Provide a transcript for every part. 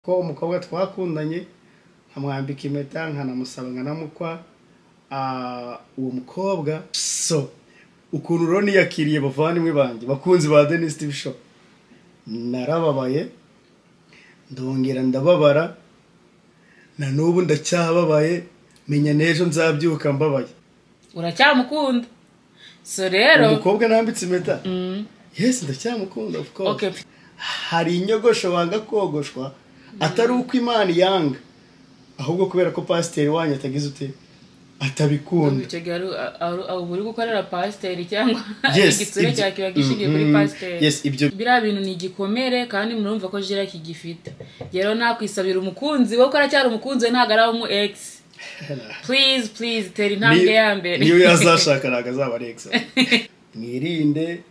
ko umukobwa twakundanye nkamwambika impeta nkanamusaba nkanamukwa uwo mukobwa so ukuntu rero niyakiriye bavandimwe banjye bakunzi ba Dennis TV Show narababaye ndongera ndababara na nubu ndacyababaye menya nejo nzabyuka mbabaye uracyamukunda so rero umukobwa nambitse impeta yes ndacyamukunda of course okay. Hari inyogosho wanga kogoshwa atari uko Imana yanga ahubwo kubera ko pasiteri wanyu atagize ute atabikunda uri gukorera pasiteri cyangwa Yes, igitsure cya kiba gishingiye kuri pasiteri yes ibyo bira bintu ni igikomere kandi murumva ko jira kigifite rero nakwisabira umukunzi wo kora cyari umukunzi ntago ari mu ex please teri intambwe ya mbere niyo yazashaka naga azaba ari ex mwirinde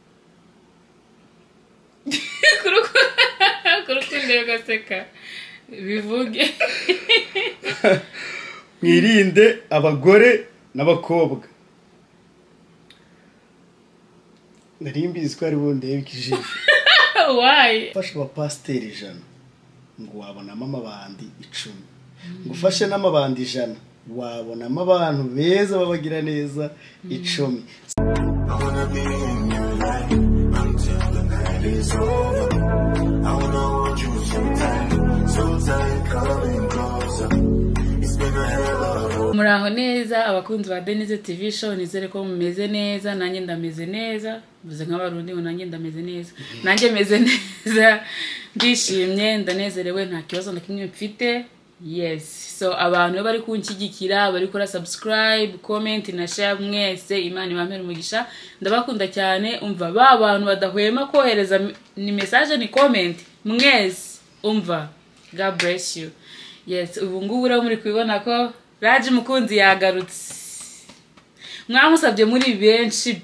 kurukunde gaseka bivuge mwirinde abagore n'abakobwa narimbizi ko ari bundebe ikijisho why fasha abapasiteri 100 ngo wabonamo amabandi 10 ngo ufashe n'amabandi 100 wabonamo abantu beza babagira neza 10 Muraho neza abakunzi ba Dennis TV Show nizere ko mumeze neza nanjye ndameze neza buze nk'abarundi nanjye ndameze neza nanjye meze neza ndishimye ndanezerewe nta kibazo na kimwe mfite yes so abantu bari kunshyigikira bari kora subscribe comment na share mwese Imana ibamere umugisha ndabakunda cyane umva ba bantu badahwema kohereza ni message ni comment mwese umva God bless you yes ubu ngubu rero muri kubibona ko Raji mukunzi yagarutse mwamusabye muri benshi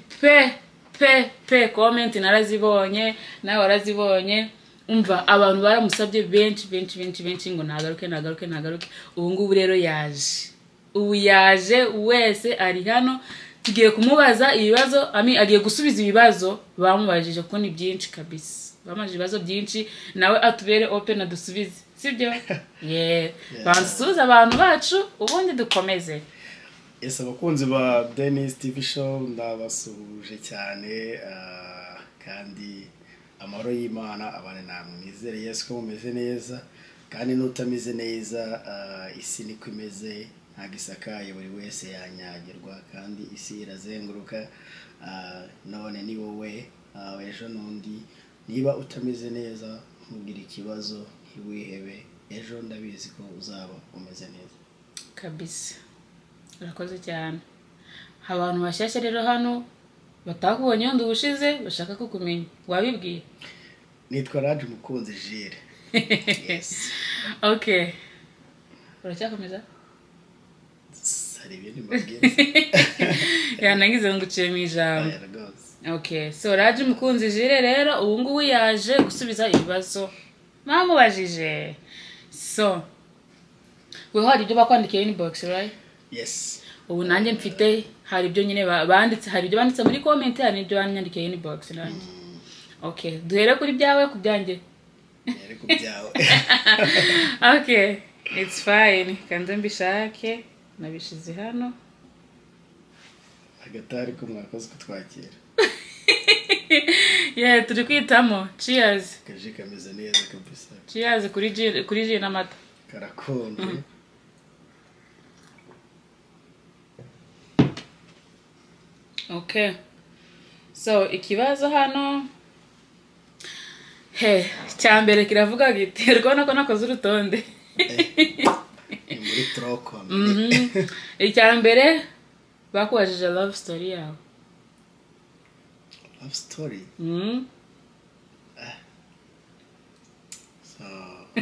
pe comment narazibonye nawe warazibonye umva abantu baramusabye benshi ngo nagaruke ubu ngubu rero yaje ubu yaje wese ari hano tugiye kumubaza ibibazo agiye gusubiza ibibazo bamubajije ko ni byinshi kabisa bamaje ibibazo byinshi nawe atubere open adusubize sibyo bansuza abantu bacu ubundi dukomeze yes abakunzi ba Dennis TV Show ndabasuhuje cyane kandi amahoro y'Imana abane namwe nizere Yesu ko mumeze neza kandi nutameze neza isi niko imeze ntagisakaye buri wese yanyagirwa kandi isi irazenguruka none ni wowe ejo nundi niba utameze neza ntugira ikibazo wihebe ejo ndabizi ko uzaba umeze neza kabisa urakoze cyane abantu bashyashya rero hano batakubonye ndi ubushize bashaka ko kumenya wabibwiye nitwa Raji mukunzi Jire yes okay uracyakomeza sari ibindi mbabwiye yanangize ngo uciye mu ijambo okay so Raji mukunzi Jire rero ubu ngubu yaje gusubiza ibibazo mamubajije so we hari ibyo bakwandikiye inbox right yes ubu nanjye mfite hari ibyo nyine banditse hari ibyo banditse muri comment hari ibyo banyandikiye inbox nanjye okay duhere kuri byawe ku byanjye duhere ku byawe okay it's fine kanze mbishake nabishize hano agatari ko mwakoze kutwakira turi kwitamo cheers kaje kameze neza kabisa cheers kuri ji n'amata karakonje okay so ikibazo hano cyambere kiravuga giterwa nako nakoze urutonde muri troko icyambere bakubajije love story yawe love story so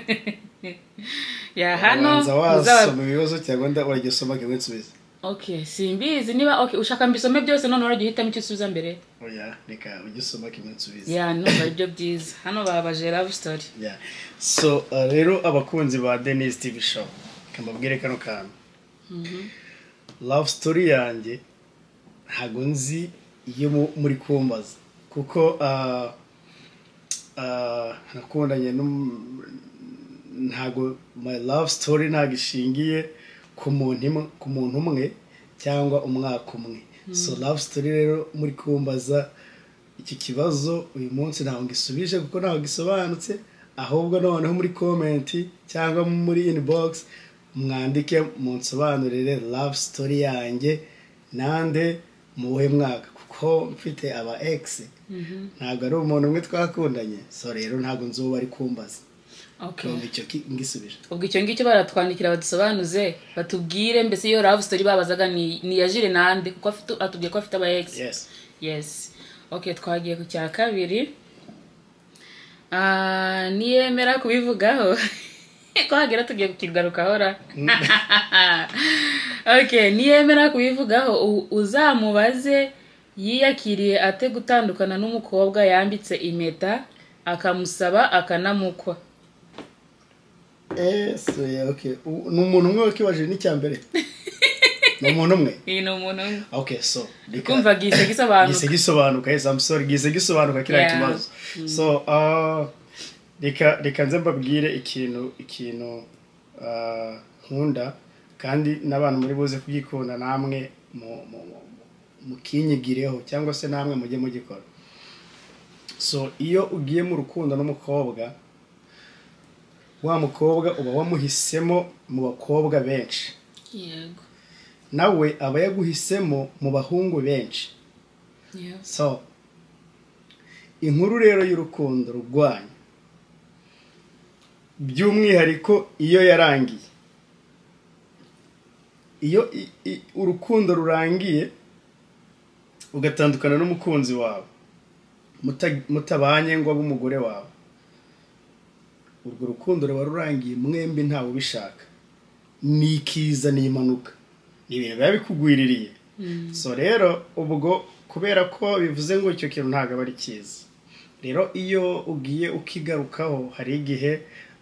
ya hano uzasoma ibibazo cyangwa ndagisoma kimwe nsubiza okay simbizi niba okay ushaka mbisome byose none uragiye hitamo icyo usubiza mbere oya reka ugisoma kimwe nsubiza ya numva ibyo byiza hano babaje love story so rero abakunzi ba Dennis TV Show kambabwire kano kantu love story yanjye ntago nzi iyo muri kumbaza kuko nakundanye ntago my love story ntago ishingiye ku muntu umwe cyangwa umwaka umwe. So love story rero muri kumbaza iki kibazo uyu munsi ntago ngisubije kuko ntago gisobanutse, ahubwo noneho muri comment cyangwa muri inbox mwandike munsobanurire love story yanjye nande muwe mwaka, kuko mfite aba ex ntago ari umuntu umwe twakundanye, so rero ntago nzoba ari kumbaza. Okay. Icyo ngisubije. Ubwo icyo ngicyo baratwandikira badusobanuze batubwire mbese iyo love story babazaga ni yajire nande kuko atubwiye ko afite aba ex. Yes. Okay, twagiye ku cya kabiri. Niyemera kubivugaho ko hagera tugiye kukigarukaho ra. Okay, niyemera kubivugaho uzamubaze yiyakiriye ate gutandukana n'umukobwa yambitse impeta akamusaba akanamukwa. So yeah, okay. N'umuntu umwe wakibaje n'icyambere. N'umuntu umwe. Ni umuntu umwe. Okay, so kumva gisobanuka. Yes, I'm sorry, gisobanuka kira kibazo. So reka nze mbabwire ikintu nkunda kandi n'abantu muri buze kugikunda namwe mu kinyigireho cyangwa se namwe mujye mugikora. So iyo ugiye mu rukundo n'umukobwa, wa mukobwa uba wamuhisemo mu bakobwa benshi. Yego. Nawe aba yaguhisemo mu bahungu benshi. Yeah. So inkuru rero y'urukundo rugwanya by'umwihariko iyo yarangiye, iyo urukundo rurangiye ugatandukana n'umukunzi wawe mutabanye ngo abe umugore wawe, urwo rukundo ruba rurangiye mwembi ntawe ubishaka, ni ikiza ni impanuka, ni ibintu biba bikugwiririye. So rero ubwo kubera ko bivuze ngo icyo kintu ntabwo aba ari cyiza, rero iyo ugiye ukigarukaho hari igihe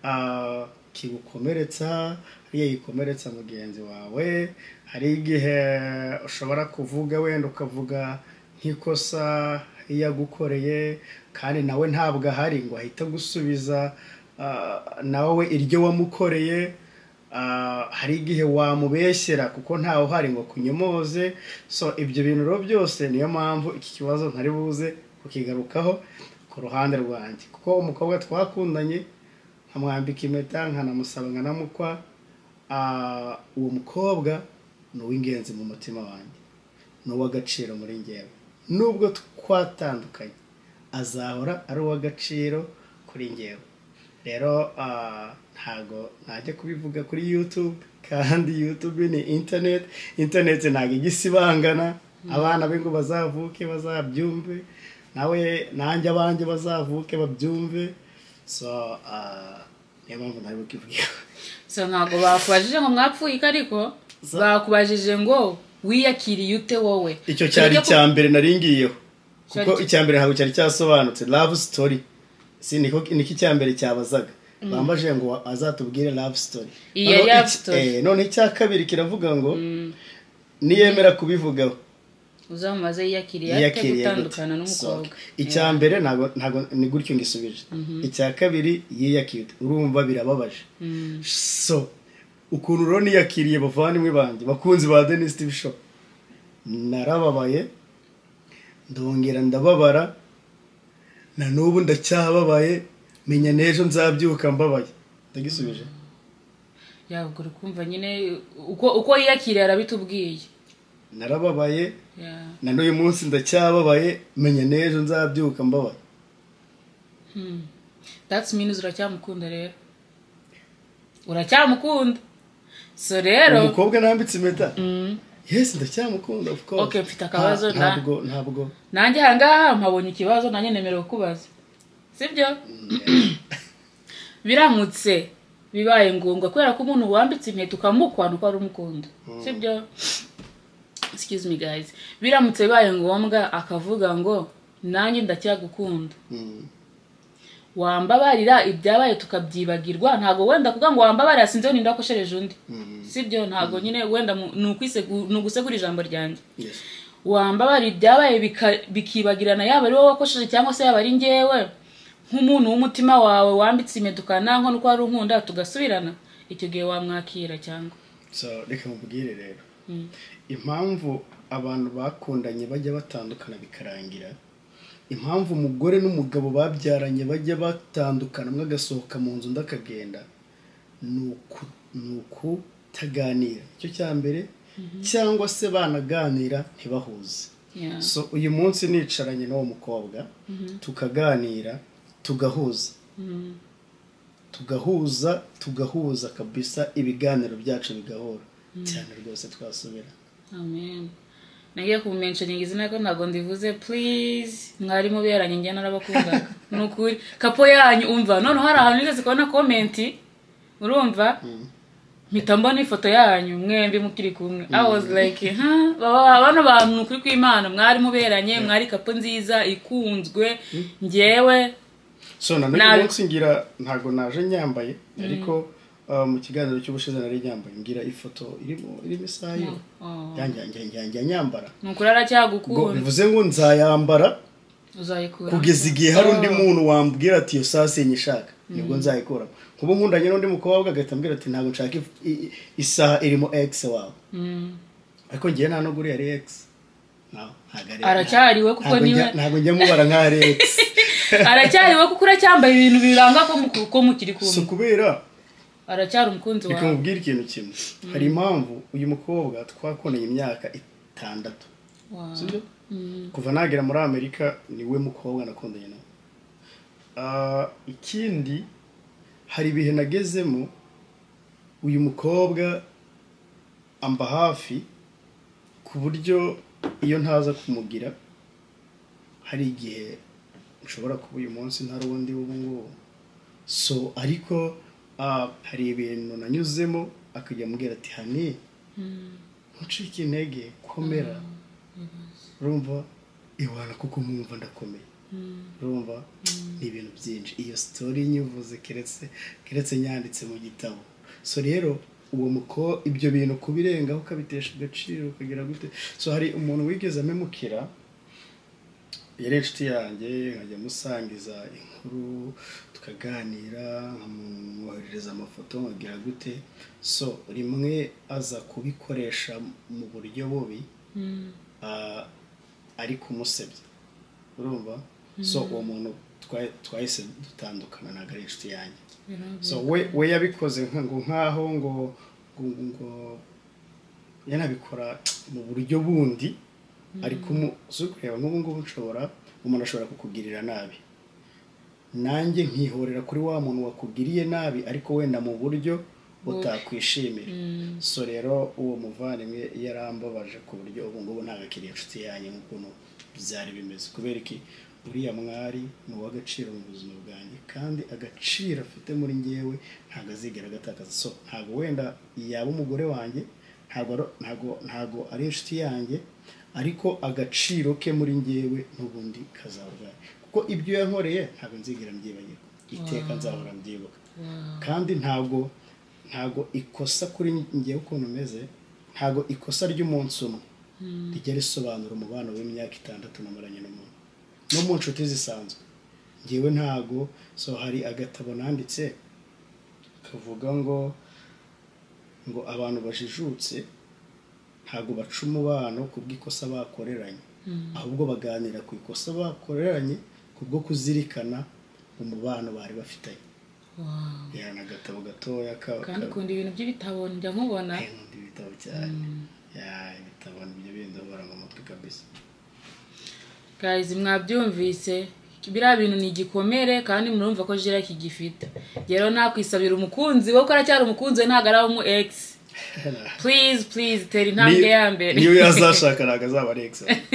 kigukomeretsa, hariya yikomeretsa mugenzi wawe, hari igihe ushobora kuvuga wenda ukavuga nk'ikosa yagukoreye kandi nawe ntabwo ahari ngo ahita gusubiza nawe iryo wamukoreye. Hari igihe wamubeshyera kuko ntawe uhari ngo kunyomoze. So ibyo bintu rero byose niyo mpamvu iki kibazo ntari buze kukigarukaho ku ruhande rwanjye, kuko umukobwa twakundanye nkamwambika impeta nkanamusaba nkanamukwa, uwo mukobwa ni uw'ingenzi mu mutima wanjye, ni uw'agaciro muri njyewe. Nubwo twatandukanye azahora ari uw'agaciro kuri njyewe. Rero ntago najya kubivuga kuri YouTube, kandi YouTube ni internet ntago igisibangana. Abana be ngo bazavuke bazabyumve, nawe nanjye abanjye bazavuke babyumve. So niyo mpamvu ntari bukivuga. So ntago bakubajije ngo mwapfuye ariko bakubajije ngo wiyakiriye ute wowe. Icyo cyari cyambere naringiyeho, kuko icyambere ntago cyari cyasobanutse love story. Niki cyambere cyabazaga bambaje ngo azatubwire love story. Iyo love story none icya kabiri kiravuga ngo niyemera kubivugaho uzamubaze yiyakiriye ate gutandukana n'umukobwa. Icyambere ntago ni gutyo ngisubije. Icya kabiri yiyakiriye, urumva birababaje. So ukuntu rero niyakiriye bavandimwe bandi bakunzi ba Dennis TV Show, narababaye ndongera ndababara, na n'ubu ndacyababaye, menya n'ejo nzabyuka mbabaye. Ndagisubije. Yabwo rukumva nyine uko yiyakiriye arabitubwiye. Narababaye, na n'uyu munsi ndacyababaye, menya n'ejo nzabyuka mbabaye. That means uracyamukunda rero. Uracyamukunda. So rero umukobwa nambitse impeta. Yes, ndacyamukunda of course. Okay, mfite akabazo ntabwo. Nanjye hangaha mpabonye ikibazo nanjye nemerewe kubaza. Sibyo? Biramutse bibaye ngombwa kubera ko umuntu wambitse impeta ukamukwana uko ari umukunda. Sibyo? Excuse me guys. Biramutse bibaye ngombwa akavuga ngo nanjye ndacyagukunda. Wambabarira ibyabaye tukabyibagirwa, ntago wenda kuvuga ngo wambabarira sinze ninda koshereje undi. Sibyo? Ntago nyine wenda nugusegura ijambo ryanjye. Yes. Wambabarira ibyabaye bikibagirana, yaba ari wowe wakosheje cyangwa se yaba ari njyewe, nk'umuntu w'umutima wawe wambitse imedukana nko nuko ari unkunda tugasubirana icyo gihe wamwakira cyangwa so reka mubwire rero impamvu abantu bakundanye bajya batandukana bikarangira impamvu umugore n'umugabo babyaranye bajya batandukana umwe agasohoka mu nzu undi akagenda ni ukutaganira icyo cya mbere cyangwa se banaganira ntibahuze so uyu munsi nicaranye n'uwo mukobwa tukaganira tugahuza kabisa ibiganiro byacu bigahora cyane rwose twasubira amen nagiye kumentioning izina ko ntago ndivuze please mwari muberanye njye narabakundaga nukuri kapo yanyu umva none hari ahantu nigeze kubona comment urumva mpita mbona ifoto yanyu mwembi mukiri kumwe I was like bano bantu kuri kw'Imana mwari muberanye mwari kapo nziza ikunzwe njyewe so none munsi ngira ntago naje nyambaye ariko mu kiganiro cy'ubushize nari nyambaye ngira ifoto irimo isayo yanjye nyambara nukuri aracyagukunda bivuze ngo nzayambara uzayikura kugeza igihe hari undi muntu wambwira ati yo sase nyishaka nibwo nzayikura kuba nkundanye n'undi mukobwa agahita ambwira ati ntabwo nshaka isaha irimo X wawe ariko ngiye nta no guri yari X aracyariwe kuko niwe ntabwo njya mubara nka X aracyariwe kuko uracyambaye ibintu biranga ko mukiri kumwe so kubera aracyari umukunzi wawe ikamubwira ikintu kimwe hari impamvu uyu mukobwa twakundanye imyaka 6 sibyo kuva nagera muri Amerika niwe mukobwa nakundanye nawe ikindi hari ibihe nagezemo uyu mukobwa amba hafi ku buryo iyo ntaza kumugira hari igihe nshobora kuba uyu munsi ntari undi ubu ngubu so ariko hari ibintu nanyuzemo akajya ambwira ati hani ntucike intege komera urumva iwana kuko mwumva ndakomeye urumva ni ibintu byinshi iyo story nyivuze keretse nyanditse mu gitabo so rero uwo ibyo bintu kubirengaho ukabitesha agaciro ukagira gute so hari umuntu wigeze amemukira yari inshuti yanjye nkajya musangiza inkuru tukaganira nkamwoherereza amafoto nkagira gute so rimwe aza kubikoresha mu buryo bubi ari kumusebya urumva so uwo muntu twahise dutandukana ntabwo ari inshuti yanjye so we yabikoze nkaho ngo yanabikora mu buryo bundi ariko kureba nk'ubu ngubu umuntu ashobora kukugirira nabi nanjye nkihorera kuri wa muntu wakugiriye nabi ariko wenda mu buryo utakwishimira so rero uwo muvandimwe yarambabaje ku buryo ubu ngubu ntabwo akiri inshuti yanjye nk'ukuntu byari bimeze kubera iki uriya mwari ni uw'agaciro mu buzima bwanjye kandi agaciro afite muri njyewe ntabwo azigera agatakaza so ntabwo wenda yaba umugore wanjye ntabwo ari inshuti yanjye ariko agaciro ke muri njyewe n'ubundi kazabwaye kuko ibyo yankoreye ntabwo nzigera mbyibagirwa iteka nzahora mbyibuka kandi ntabwo ikosa kuri njyewe ukuntu meze ntabwo ikosa ry'umunsi umwe rijya risobanura umubano w'imyaka 6 namaranye n'umuntu no mu nshuti zisanzwe njyewe ntabwo so hari agatabo nanditse kavuga ngo abantu bajijutse ntabwo baca umubano kubw'ikosa bakoreranye ahubwo baganira ku ikosa bakoreranye kubwo kuzirikana umubano bari bafitanye yana agatabo gatoya kandi kundi ibintu by'ibitabo njya nkubona ibitabo cyane ibitabo nibyo bindobora mu mutwe kabisa guys mwabyumvise biriya bintu ni igikomere kandi murumva ko jira kigifite rero nakwisabira umukunzi we ko aracyari umukunzi we ntabwo ari umu ex please tera intambwe ya mbere niyo yazashaka ntabwo azaba ari ex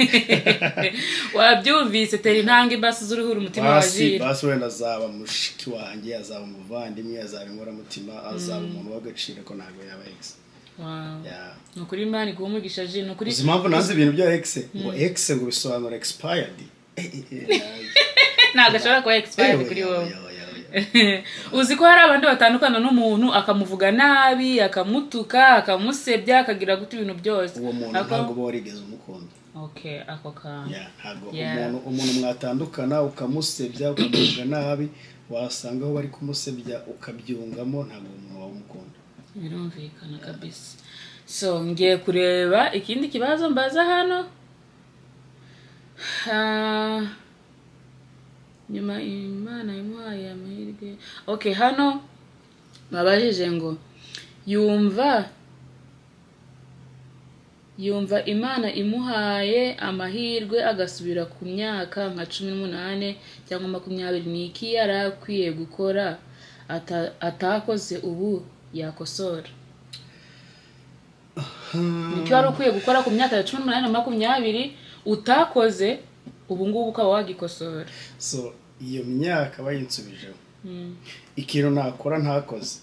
wabyumvise tera intambwe basi z'uruhura umutima wa jira basi wenda azaba mushiki wanjye azaba umuvandimwe azaba inkoramutima azaba umuntu w'agaciro ko ntabwo yaba ex nukuri Imana ikumugisha jina nukuri impamvu nazi ibintu bya ex ngo ex ngo bisobanura expired ntabwo ashobora kuba expired kuri wowe uzi ko hari abandi batandukana n'umuntu akamuvuga nabi akamutuka akamusebya akagira gute ibintu byose uwo muntu ntabwo uba warigeze umukunda okay ako kantu ntabwo umuntu mwatandukana ukamusebya ukamuvuga nabi wasanga aho bari kumusebya ukabyungamo ntabwo umuntu wawe umukunda. birumvikana kabisa. So ngiye kureba ikindi kibazo mbaza hano. Nyuma Imana imuhaye amahirwe. Okay, hano babajije ngo yumva Imana imuhaye amahirwe agasubira ku myaka nka 18 cyangwa 20 niki yarakwiye gukora atakoze ubu yakosora. Niki wari ukwiye gukora ku myaka ya 18 na 20 utakoze ubu ngubu ukaba wagikosora. So iyo myaka bayinsubije ikintu nakora ntakoze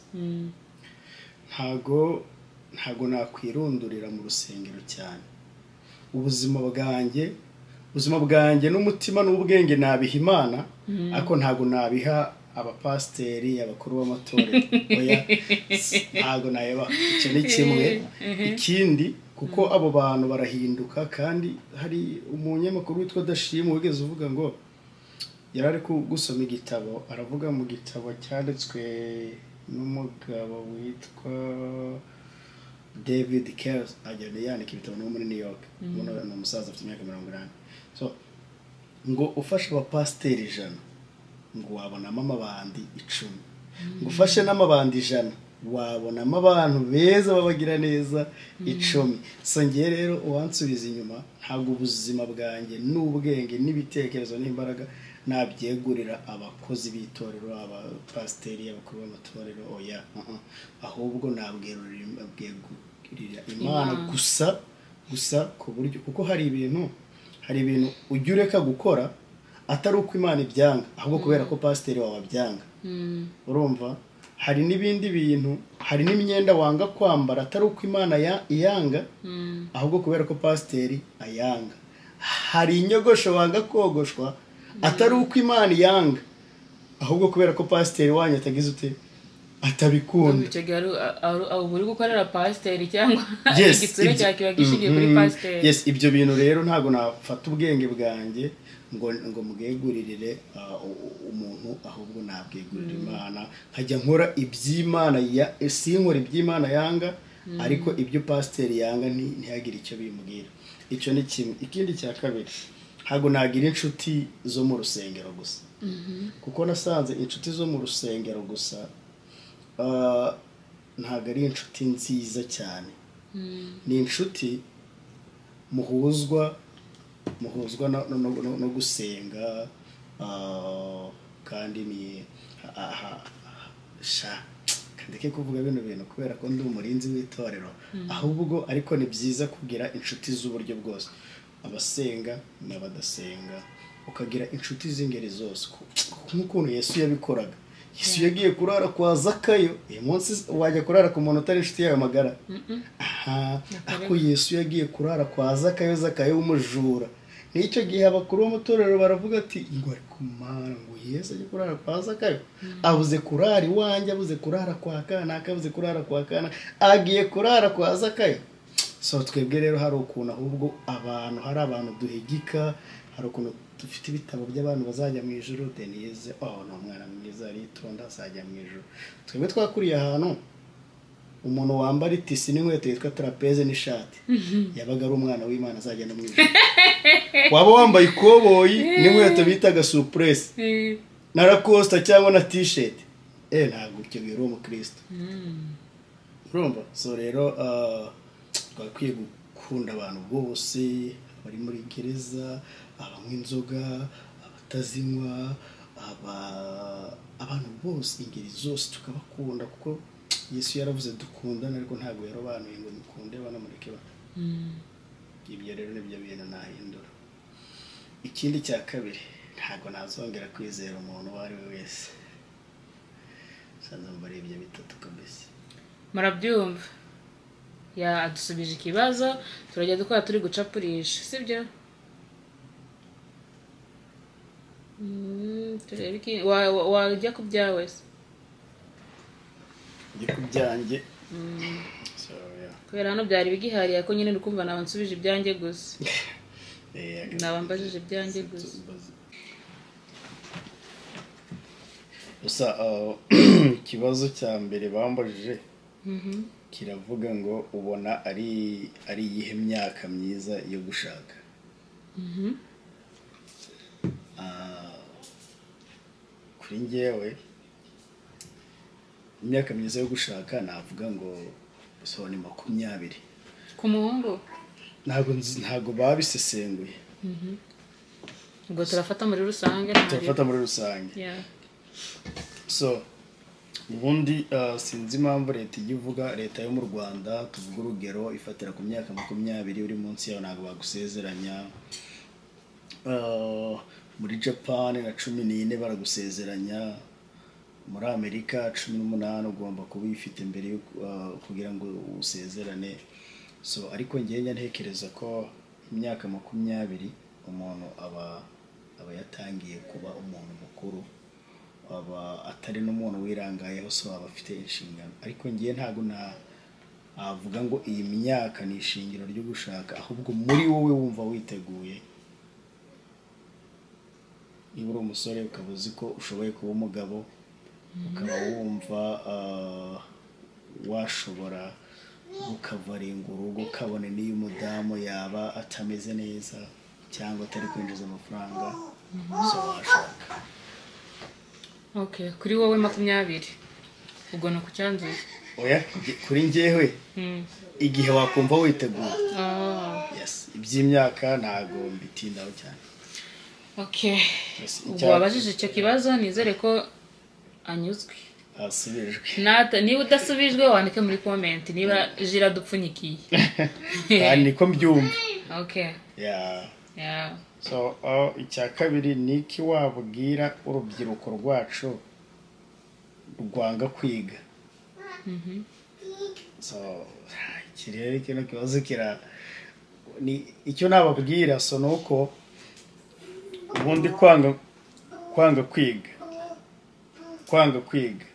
ntago nakwirundurira mu rusengero cyane. ubuzima bwanjye n'umutima n'ubwenge nabiha Imana ariko ntago nabiha abapasteri abakuru b'amatorero. Oya, ntago nayeba. Icyo ni kimwe. Ikindi kuko abo bantu barahinduka, kandi hari umunyamakuru witwa Dashima wigeze uvuga ngo yarari gusoma igitabo, aravuga mu gitabo cyanditswe n'umugabo witwa David Kells, agenda yandika ibitabo no muri New York. Umuntu ni umusaza afite imyaka 80. So ngo ufashe abapasteri 100 ngo wabonamo amabandi 10, ngo ufashe n'amabandi 100 wabonamo abantu beza babagira neza 10. So ngiye rero uwansubiza inyuma ntabwo ubuzima bwanjye n'ubwenge n'ibitekerezo n'imbaraga nabyegurira abakozi b'itorero, abapasteri, abakuru b'amatorero. Oya, ahubwo nabwegurira Imana gusa ku buryo, kuko hari ibintu ujya ureka gukora atari uko Imana ibyanga, ahubwo kubera ko pasteri wawe abyanga. Urumva, hari n'ibindi bintu, hari n'imyenda wanga kwambara atari uko Imana iyanga, ahubwo kubera ko pasteri ayanga. Hari inyogosho wanga kogoshwa atari uko Imana iyanga, ahubwo kubera ko pasteri wanyu atagize ute, atabikunda. Icyo gihe uri gukorera pasteri cyangwa igitsure cyawe kiba gishingiye kuri pasteri. Yes, ibyo bintu rero ntago nafata ubwenge bwanjye ngo mubweguririre umuntu, ahubwo nabwegurira Imana, nkajya nkora iby'Imana sinkora iby'Imana yanga, ariko ibyo pasteri yanga ntihagire icyo bimbwira. Icyo ni kimwe. Ikindi cya kabiri, ntago nagira inshuti zo mu rusengero gusa. Kuko nasanze inshuti zo mu rusengero gusa ntago ari inshuti nziza cyane. Ni inshuti muhuzwa no gusenga, kandi ni kandike kuvuga bintu kubera ko ndi umurinzi w'itorero, ahubwo ariko ni byiza kugira inshuti z'uburyo bwose, abasenga n'abadasenga, ukagira inshuti z'ingeri zose nk'ukuntu Yesu yabikoraga. Yesu yagiye kurara kwa Zakayo, uyu munsi wajya kurara ku muntu utari inshuti yawe magara. Ako Yesu yagiye kurara kwa Zakayo w'umujura. N'icyo gihe abakuru b'amatorero baravuga ati ngo ari kumara ngo Yesu ajye kurara kwa Zakayo, abuze kurara iwanjye, abuze kurara kwa Kanaka, abuze kurara kwa Kanaka, agiye kurara kwa Zakayo. So twebwe rero hari ukuntu ahubwo hari abantu duhigika, hari ukuntu dufite ibitabo by'abantu bazajya mu ijuru. Denise no mwana mwiza aritonda azajya mu ijuru. Twebwe twakuriye ahantu umuntu wambara itisi n'inkweto yitwa trapeze n'ishati yabaga ari umwana w'Imana azajya no mu ijuru. Waba wambaye ikoboyi n'inkweto bitaga supress na Lacoste cyangwa na t-shirt, ntabwo icyo biri umukristo. Urumva? So rero twakwiye gukunda abantu bose bari muri gereza, abanywa inzoga, abatazinywa, abantu bose, ingeri zose tukabakunda, kuko Yesu yaravuze dukundana, ariko ntabwo yarobanuye ngo mukunde banamureke ba. Ibyo rero nibyo bintu nahindura. Ikindi cya kabiri, ntabwo nazongera kwizera umuntu uwo ari we wese. Sanza mbari ibyo bitatu kabisa. Murabyumva? Adusubije ikibazo, turajya dukora turi gucapurisha, sibyo? Turebe iki wajya ku byawe se? Njye ku byanjye. Kubera hano byari bigihariye ko nyine ukumva nawe nsubije ibyanjye gusa. nabambajije ibyanjye gusa gusa ikibazo cya mbere bambajije kiravuga ngo ubona ari iyihe myaka myiza yo gushaka. Kuri njyewe imyaka myiza yo gushaka navuga ngo ni 20. ku muhungu ntago babisesenguye. ubwo turafata muri rusange so ubundi sinzi impamvu leta ijya ivuga, leta yo mu Rwanda tuvuga urugero ifatira ku myaka 20 uri munsi yawe ntabwo bagusezeranya. Muri Japan na 14 baragusezeranya, muri Amerika 18 ugomba kuba uyifite mbere yo kugira ngo usezerane. So ariko njye ntekereza ko imyaka 20 umuntu aba yatangiye kuba umuntu mukuru, aba atari n'umuntu wirangayeho, so aba afite inshingano. Ariko njye ntago avuga ngo iyi myaka ni ishingiro ryo gushaka, ahubwo muri wowe wumva witeguye. Niba uri umusore ukaba uzi ko ushoboye kuba umugabo, ukaba wumva washobora gukavaringa urugo, ukabona n'iyo umudamu yaba atameze neza cyangwa atari kwinjiza amafaranga, so washaka. Okay, kuri wowe 20 ubwo no kucyanzuye? Oya, kuri njyewe igihe wakumva witeguye. Yes, iby'imyaka ntago mbitindaho cyane. Okay, ubwo wabajije icyo kibazo nizere ko anyuzwe. Asubijwe. Niba udasubijwe wandike muri comment niba jira dupfunyikiye. Kandi niko mbyumva. Okay. Yeah. So icya kabiri niki wabwira urubyiruko rwacu rwanga kwiga. So kirere kino kibazo ni icyo nababwira, so nuko ubundi kwanga kwiga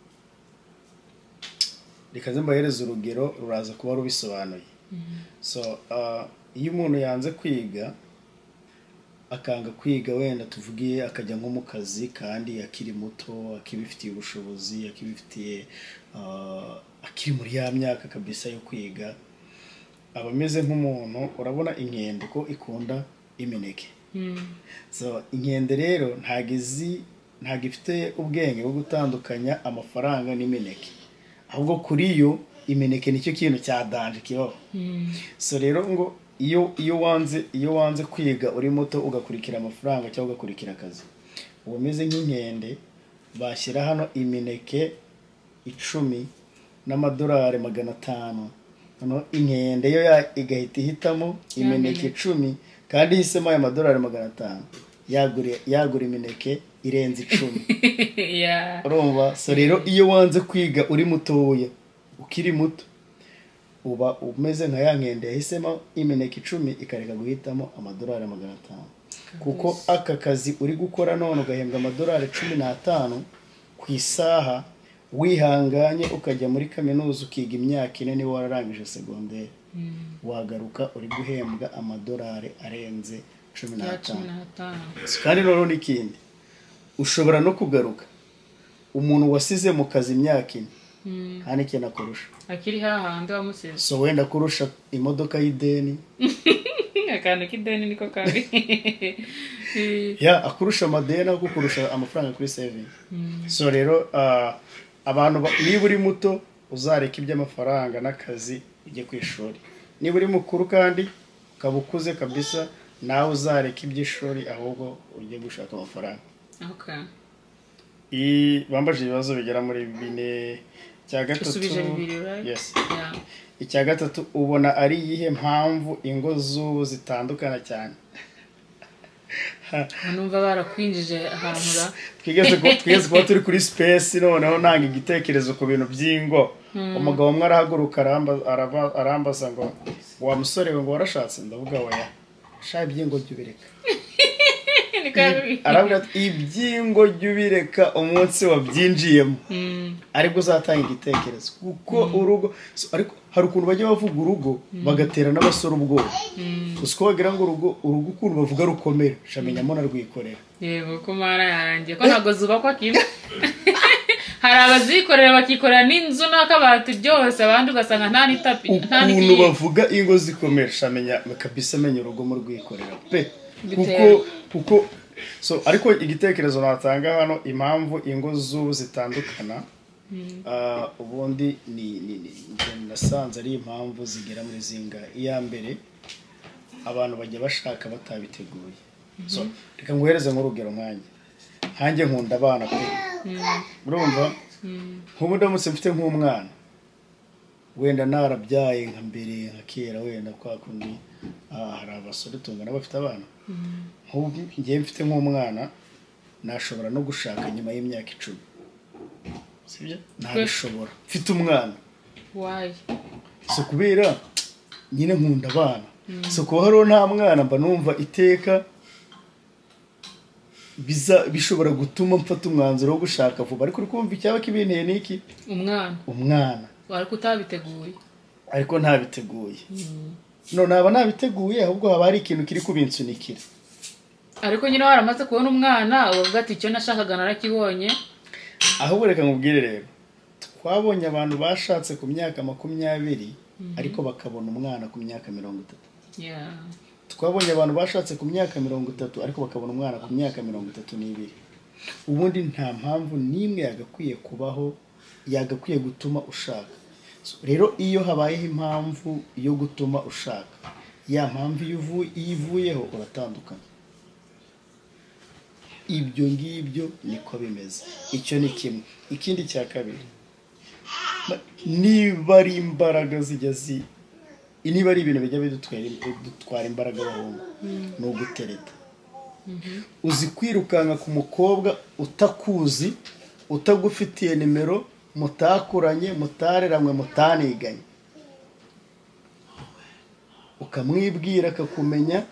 rikaze mbahereza urugero ruraza kuba rubisobanuye. So iyo umuntu yanze kwiga akanga kwiga, wenda tuvugiye akajya nko mu kazi kandi akiri muto, akibifitiye ubushobozi, akibifitiye akiri muri ya myaka kabisa yo kwiga, aba ameze nk'umuntu urabona inkende ko ikunda imineke. So inkende rero ntago ifite ubwenge bwo gutandukanya amafaranga n'imineke, ahubwo kuri yo imineke nicyo kintu cya danje kibaho. So rero ngo iyo wanze kwiga uri muto ugakurikira amafaranga cyangwa ugakurikira akazi, uba umeze nk'inkende bashyira hano imineke 10 n'amadolari 500. Hano inkende yo igahita ihitamo imineke 10 kandi hisemo aya madolari 500 yagura imineke irenze 10. Urumva? So rero iyo wanze kwiga uri mutoya, ukiri muto, uba umeze nka ya nkende yahisemo imineke 10 ikareka guhitamo amadolari 500. Kuko aka kazi uri gukora none ugahembwa amadolari 15 ku isaha, wihanganye ukajya muri kaminuza ukiga imyaka 4 ni wararangije secondaire, wagaruka uri guhembwa amadolari arenze 15. Kandi rero n'ikindi ushobora no kugaruka umuntu wasize mu kazi imyaka 4 hani ikintu akurusha akiri hahandi wamusize, so wenda kurusha imodoka y'ideni akantu k'ideni niko kabi akurusha amadeni aho kurusha amafaranga kuri saving. So rero abantu niba uri muto uzareka iby'amafaranga n'akazi ujye ku ishuri, niba uri mukuru kandi ukaba ukuze kabisa nawe uzareka iby'ishuri ahubwo ujye gushaka amafaranga. Bambaje ibibazo bigera muri 4. Icya gatatu, yes. Icya gatatu, ubona ari iyihe mpamvu ingo z'ubu zitandukana cyane? Numva barakwinjije ahantu ra twigeze kuba turi kuri space noneho nanga igitekerezo ku bintu by'ingo. Umugabo umwe arahaguruka arambaza ngo wa musore we ngo warashatse, ndavuga oya sha iby'ingo by'ubireka. aravuga ati ibyingo jya ubireka umunsi wabyinjiyemo aribwo uzatanga igitekerezo kuko urugo ariko hari ukuntu bajya bavuga urugo bagatera n'abasore ubwoba gusa ko bagira ngo urugo ukuntu bavuga rukomera shamenyamo na rwikorera yego ko mara yarangiye ko ntago zubakwa kimwe hari abazikorera bakikorera n'inzu n'akabati byose abandi ugasanga nta n'itapi ukuntu bavuga ingo zikomera shamenya kabisa menya urugo mu rwikorera pe kuko so ariko igitekerezo natanga hano impamvu ingo z'ubu zitandukana ubundi ni nasanze ari impamvu zigera muri zinga iya mbere abantu bajya bashaka batabiteguye so reka nguhereze nk'urugero nkanjye nkunda abana pe urumva nk'ubu ndamutse mfite nk'umwana wenda narabyaye nka mbere nka kera wenda kwa kundi hari abasore tungana bafite abana nk'ubu ngiye mfite nk'umwana nashobora no gushaka nyuma y'imyaka 10 sibyo nabishobora mfite umwana why so kubera nyine nkunda abana so kuba hariho nta mwana mba numva iteka bishobora gutuma mfata umwanzuro wo gushaka vuba ariko urikumva icyaba kibinteye niki umwana ariko utabiteguye ariko ntabiteguye naba nabiteguye ahubwo haba hari ikintu kiri kubinsunikira ariko nyine waramaze kubona umwana uvuga ati icyo nashakaga narakibonye ahubwo reka nkubwire rero twabonye abantu bashatse ku myaka 20 ariko bakabona umwana ku myaka 30 twabonye abantu bashatse ku myaka 30 ariko bakabona umwana ku myaka 32 ubundi nta mpamvu nimwe yagakwiye kubaho yagakwiye gutuma ushaka rero iyo habayeho impamvu yo gutuma ushaka ya mpamvu ivuyeho uratandukanye ibyo ngibyo niko bimeze icyo ni kimwe ikindi cya kabiri niba ari imbaraga zijya niba ari ibintu bijya bidutwara imbaraga abahungu ni ugutereta uzi kwirukanka ku mukobwa utakuzi utagufitiye nimero mutakuranye mutareramwe mutaniganye ukamwibwira akakumenya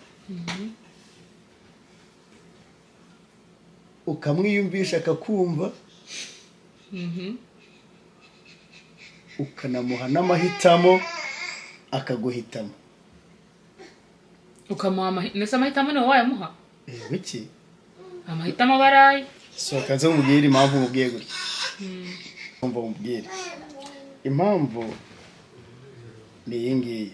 ukamwiyumvisha akakumva ukanamuha n'amahitamo akaguhitamo ukamuha nese amahitamo niwe wayamuha wiki amahitamo baraye so kanze umubwire impamvu mubwiye gutya mubwire impamvu ni iyi ngiyi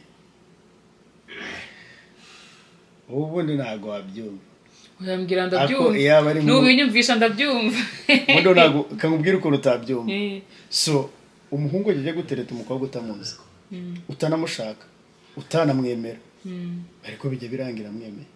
ubundi ntago wabyumva uyambwira ndabyumva nubinyumvisha ndabyumva mudo ntago kangubwira uko utabyumva so umuhungu agiye gutereta umukobwa utamuzi utanamushaka utanamwemera ariko bijya birangira mwemeye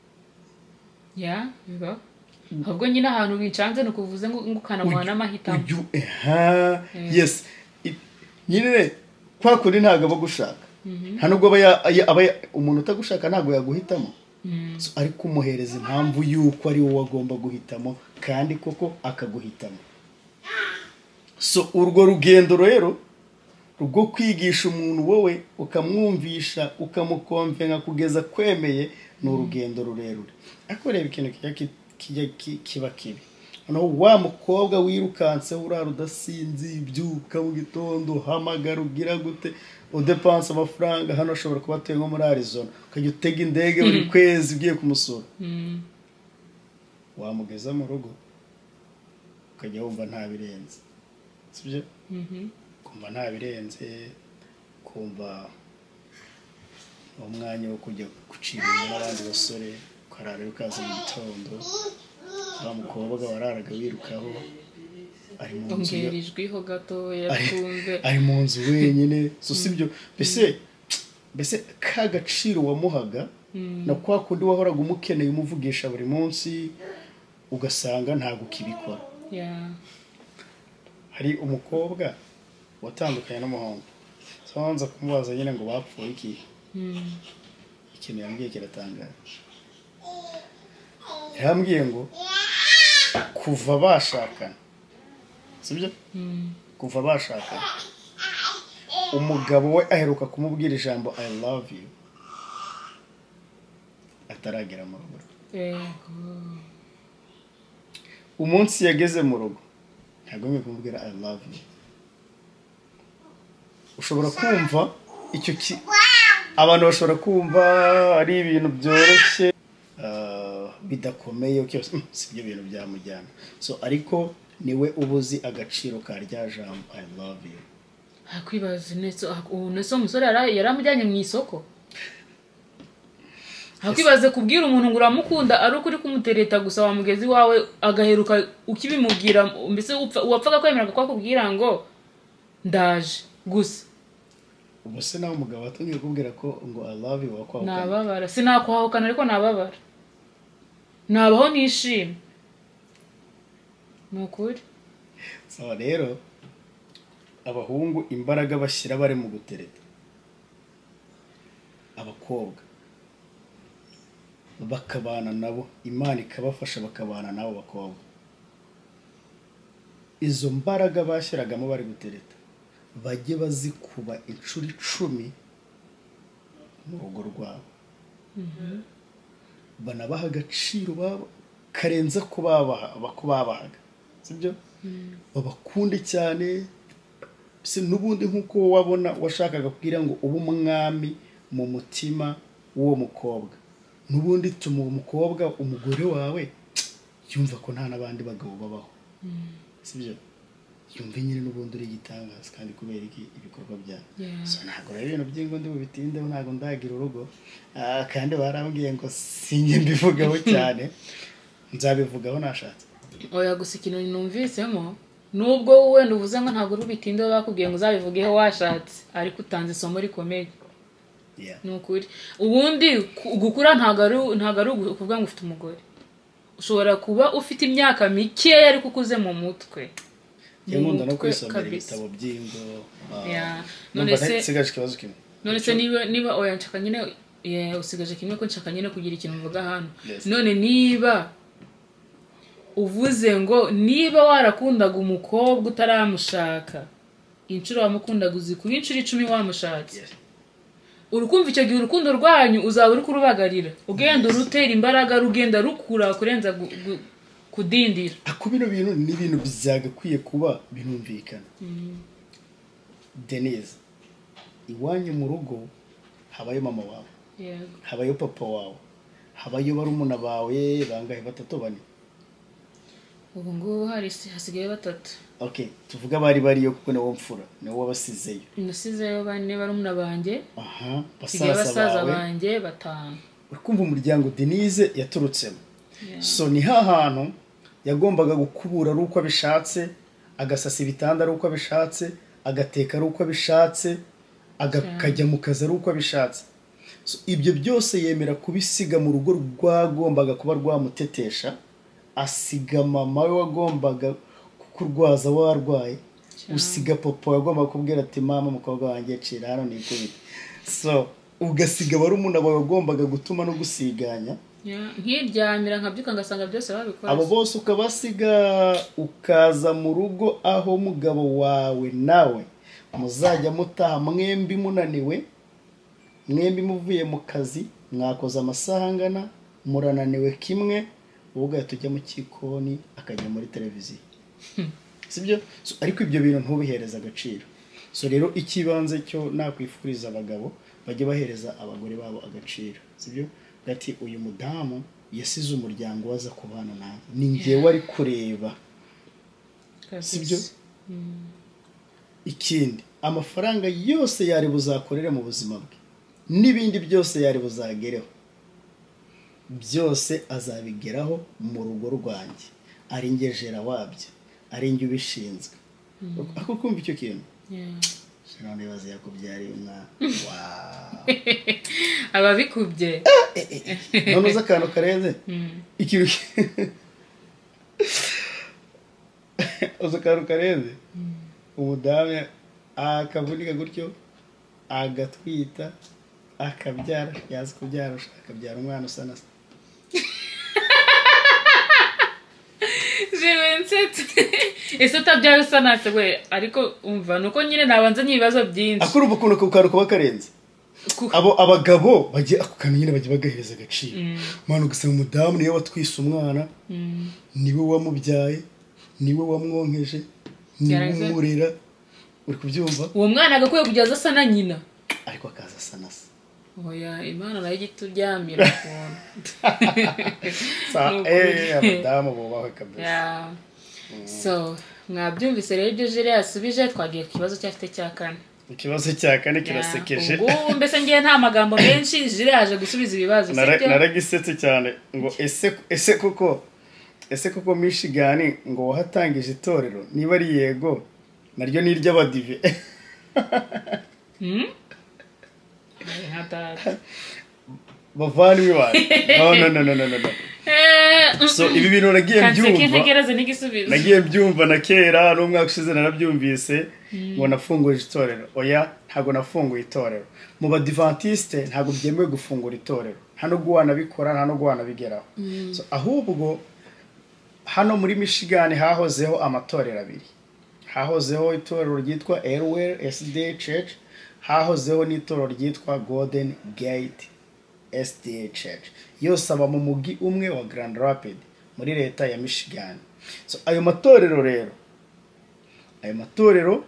biba ahubwo nyine ahantu bicanze no kuvuze ngo ukanamuha n'amahitamo yes nyine kwa kuri ntago abo gushaka nta nubwo aba umuntu utagushaka ntago yaguhitamo ariko umuhereza impamvu yuko ari wowe agomba guhitamo kandi koko akaguhitamo so urwo rugendo rero rwo kwigisha umuntu wowe ukamwumvisha ukamukomvenga kugeza kwemeye ni urugendo rurerure ariko reba ikintu kijya kiba kibi noneho wa mukobwa wirukanse urara udasinzi byuka mu gitondo hamagara ugira gute udepanse amafaranga hano ashobora kuba atuye nko muri Arizona ukajya utega indege buri kwezi ugiye kumusura wamugeza mu rugo ukajya wumva nta birenze sibyo kumva nta birenze kumva umwanya wo kujya gucira n'abandi basore ukarara ukaza mu gitondo wa mukobwa wararaga wirukaho ari mu nzu ongerijwiho gato yatumve ari mu nzu wenyine so sibyo bese ka gaciro wamuhaga na kwa kundi wahoraga umukeneye umuvugisha buri munsi ugasanga ntago kibikora hari umukobwa watandukanye n'umuhungu sonza kumubaza nyine ngo bapfuye iki ikintu yambwiye kiratangaje yambwiye ngo kuva bashakana sibyo kuva bashakana umugabo we aheruka kumubwira ijambo I love you ataragera mu rugo umunsi yageze mu rugo ntabwo mwe kumubwira I love you. Ushobora kumva icyo abantu bashobora kumva ari ibintu byoroshye bidakomeye cyose sibyo bintu byamujyana. So ariko niwe ubuzi agaciro ka rya jambo I love you. Hakwibaza neso umusore yaramujyanye mu isoko. Hakwibaze kubwira umuntu ngo uramukunda ari ukuri kumutereta gusa wa mugezi wawe agaheruka ukibimubwira mbese wapfaga kwemera ko akubwira ngo ndaje gusa. Ubuse nawe umugabo atumye kubwira ko ngo I love you wakwaho. Nababara sinakwahukana ariko nababara. Nabaho nishimye. Nukuri. So rero abahungu imbaraga bashyira bari mu gutereta. Abakobwa bakabana nabo Imana ikabafasha bakabana nabo bakobwa. Izo mbaraga bashyiragamo bari gutereta bajye bazikuba inshuro 10 mu rugo rwabo. Banabaha agaciro babo karenza ko babahaga sibyo. Babakunde cyane se nubundi nkuko wabona washakaga kugira ngo ubu umwami mu mutima w'uwo mukobwa nubundi tuma umukobwa umugore wawe yumva ko nta nabandi bagabo babaho sibyo. Yumva nyine nubundi uri gitangaza kandi kubera iki ibikorwa byawe. So ntago rero ibintu byingo ndi bubitinde ntago ndagira urugo kandi barambwiye ngo sinye mbivugaho cyane nzabivugaho nashatse. Oya gusa ikintu numvisemo nubwo wenda uvuze ngo ntago rubitinde bakubwiye ngo uzabivugeho washatse ariko utanze isomo rikomeye. Nukuri ubundi gukura ntago ari ukuvuga ngo ufite umugore. Ushobora kuba ufite imyaka mike ariko ukuze mu mutwe. Nkunda no kwisomera ibitabo by'ingo. None se sigaje kibazo kimwe. None se niba oya nshaka nyine usigaje kimwe ko nshaka nyine kugira ikintu mvuga hano. None niba uvuze ngo niba warakundaga umukobwa utaramushaka inshuro wamukundaga uzikuba inshuro 10 wamushatse. Urukumva icyo gihe urukundo rwanyu uzaba uri kurubagarira ugenda urutera imbaraga rugenda rukura kurenza kudindira. Akubino bintu ni ibintu byagakwiye kuba binumvikana. Denise iwanyu mu rugo habayo mama wawe. Habayo papa wawe. Habayo barumuna bawe bangahe 3 bane. Ubu ngo hasigaye 3. Okay, tuvuga bari yo kuko nawo mfura nawo wabasizeyo. Nasizeyo bane barumuna banjye. Basaza banjye 5. Urikumva umuryango Denise yaturutsemo. So ni hantu yagombaga gukubura ari uko abishatse, agasasa ibitanda ari uko abishatse, agateka ari uko abishatse, agakajya mu kazi ari uko abishatse. So ibyo byose yemera kubisiga mu rugo rwagombaga kuba rwamutetesha, asiga mama we wagombaga kukurwaza warwaye, usiga papa wagombaga kubwira ati mama mukobwa wanjye cira hano nikubita. So ugasiga barumuna bawe wagombaga gutuma no gusiganya. Nkiryamira nkabyuka ngasanga byose babikora. Abo bose ukabasiga ukaza mu rugo aho mugabo wawe nawe muzajya mutaha mwembi munaniwe, mwembi muvuye mu kazi mwakoze amasaha angana murananiwe kimwe ubugaye tujya mu kikoni akajya muri televiziyo. Sibyo? So ariko ibyo bintu ntubihereza agaciro. So rero ikibanze cyo nakwifuriza abagabo bajye bahereza abagore babo agaciro. Sibyo? Gati uyu mudamu yasize umuryango waza kubana nawe ni ngewe ari kureba. Sibyo? Ikindi amafaranga yose yari buzakorera mu buzima bwe n'ibindi byose yari buzagereho byose azabigeraho mu rugo rwanjye ari ngejera wabyo ari nge ubishinzwe. Ako kumva icyo kintu none baze yakubyari umwana. Wow. Ababikubye none uza akantu karenze ikintu uza akantu karenze umudamu akavunika gutyo agatwita akabyara yazi kubyara akabyara umwana usa na ese utabyara usa na se we ariko umva nuko nyine nabanza n'ibibazo byinshi. Akurumva ukuntu kukaruka bakarenze abagabo bagiye ako kantu nyine bagiye bagahereza agaciro mwana ugasanga umudamu niwe watwise umwana niwe wamubyaye niwe wamwonkeje niwe umurera uri kubyumva uwo mwana agakwiye kugeza asa na nyina ariko akaza asa na se oya imana nayo igituryamira abadamu bubahwe kabisa so mwabyumvise rero ibyo Jire yasubije twagiye ku kibazo cyafite cya kane ikibazo cya kane kirasekeje ubwo mbese ngiye nta magambo menshi Jire yaje gusubiza ibibazo naragisetse cyane ngo ese koko Michigan ngo wahatangije itorero niba ari yego naryo ni iry'abadive bavani no so ibi bintu nagiye mbyumva na kera n'umwaka ushize narabyumvise ngo nafunguje itorero oya ntago nafunguye itorero mu badivantiste ntago byemewe gufungura itorero nta no guwana bikora nta no guwana bigeraho so ahubwo hano muri Michigan hahozeho amatorero abiri hahozeho itorero ryitwa Elwell SDA Church hahozeho n'itorero ryitwa Golden Gate SDA Church yose aba mu mugi umwe wa Grand Rapids muri leta ya Michigan so ayo matorero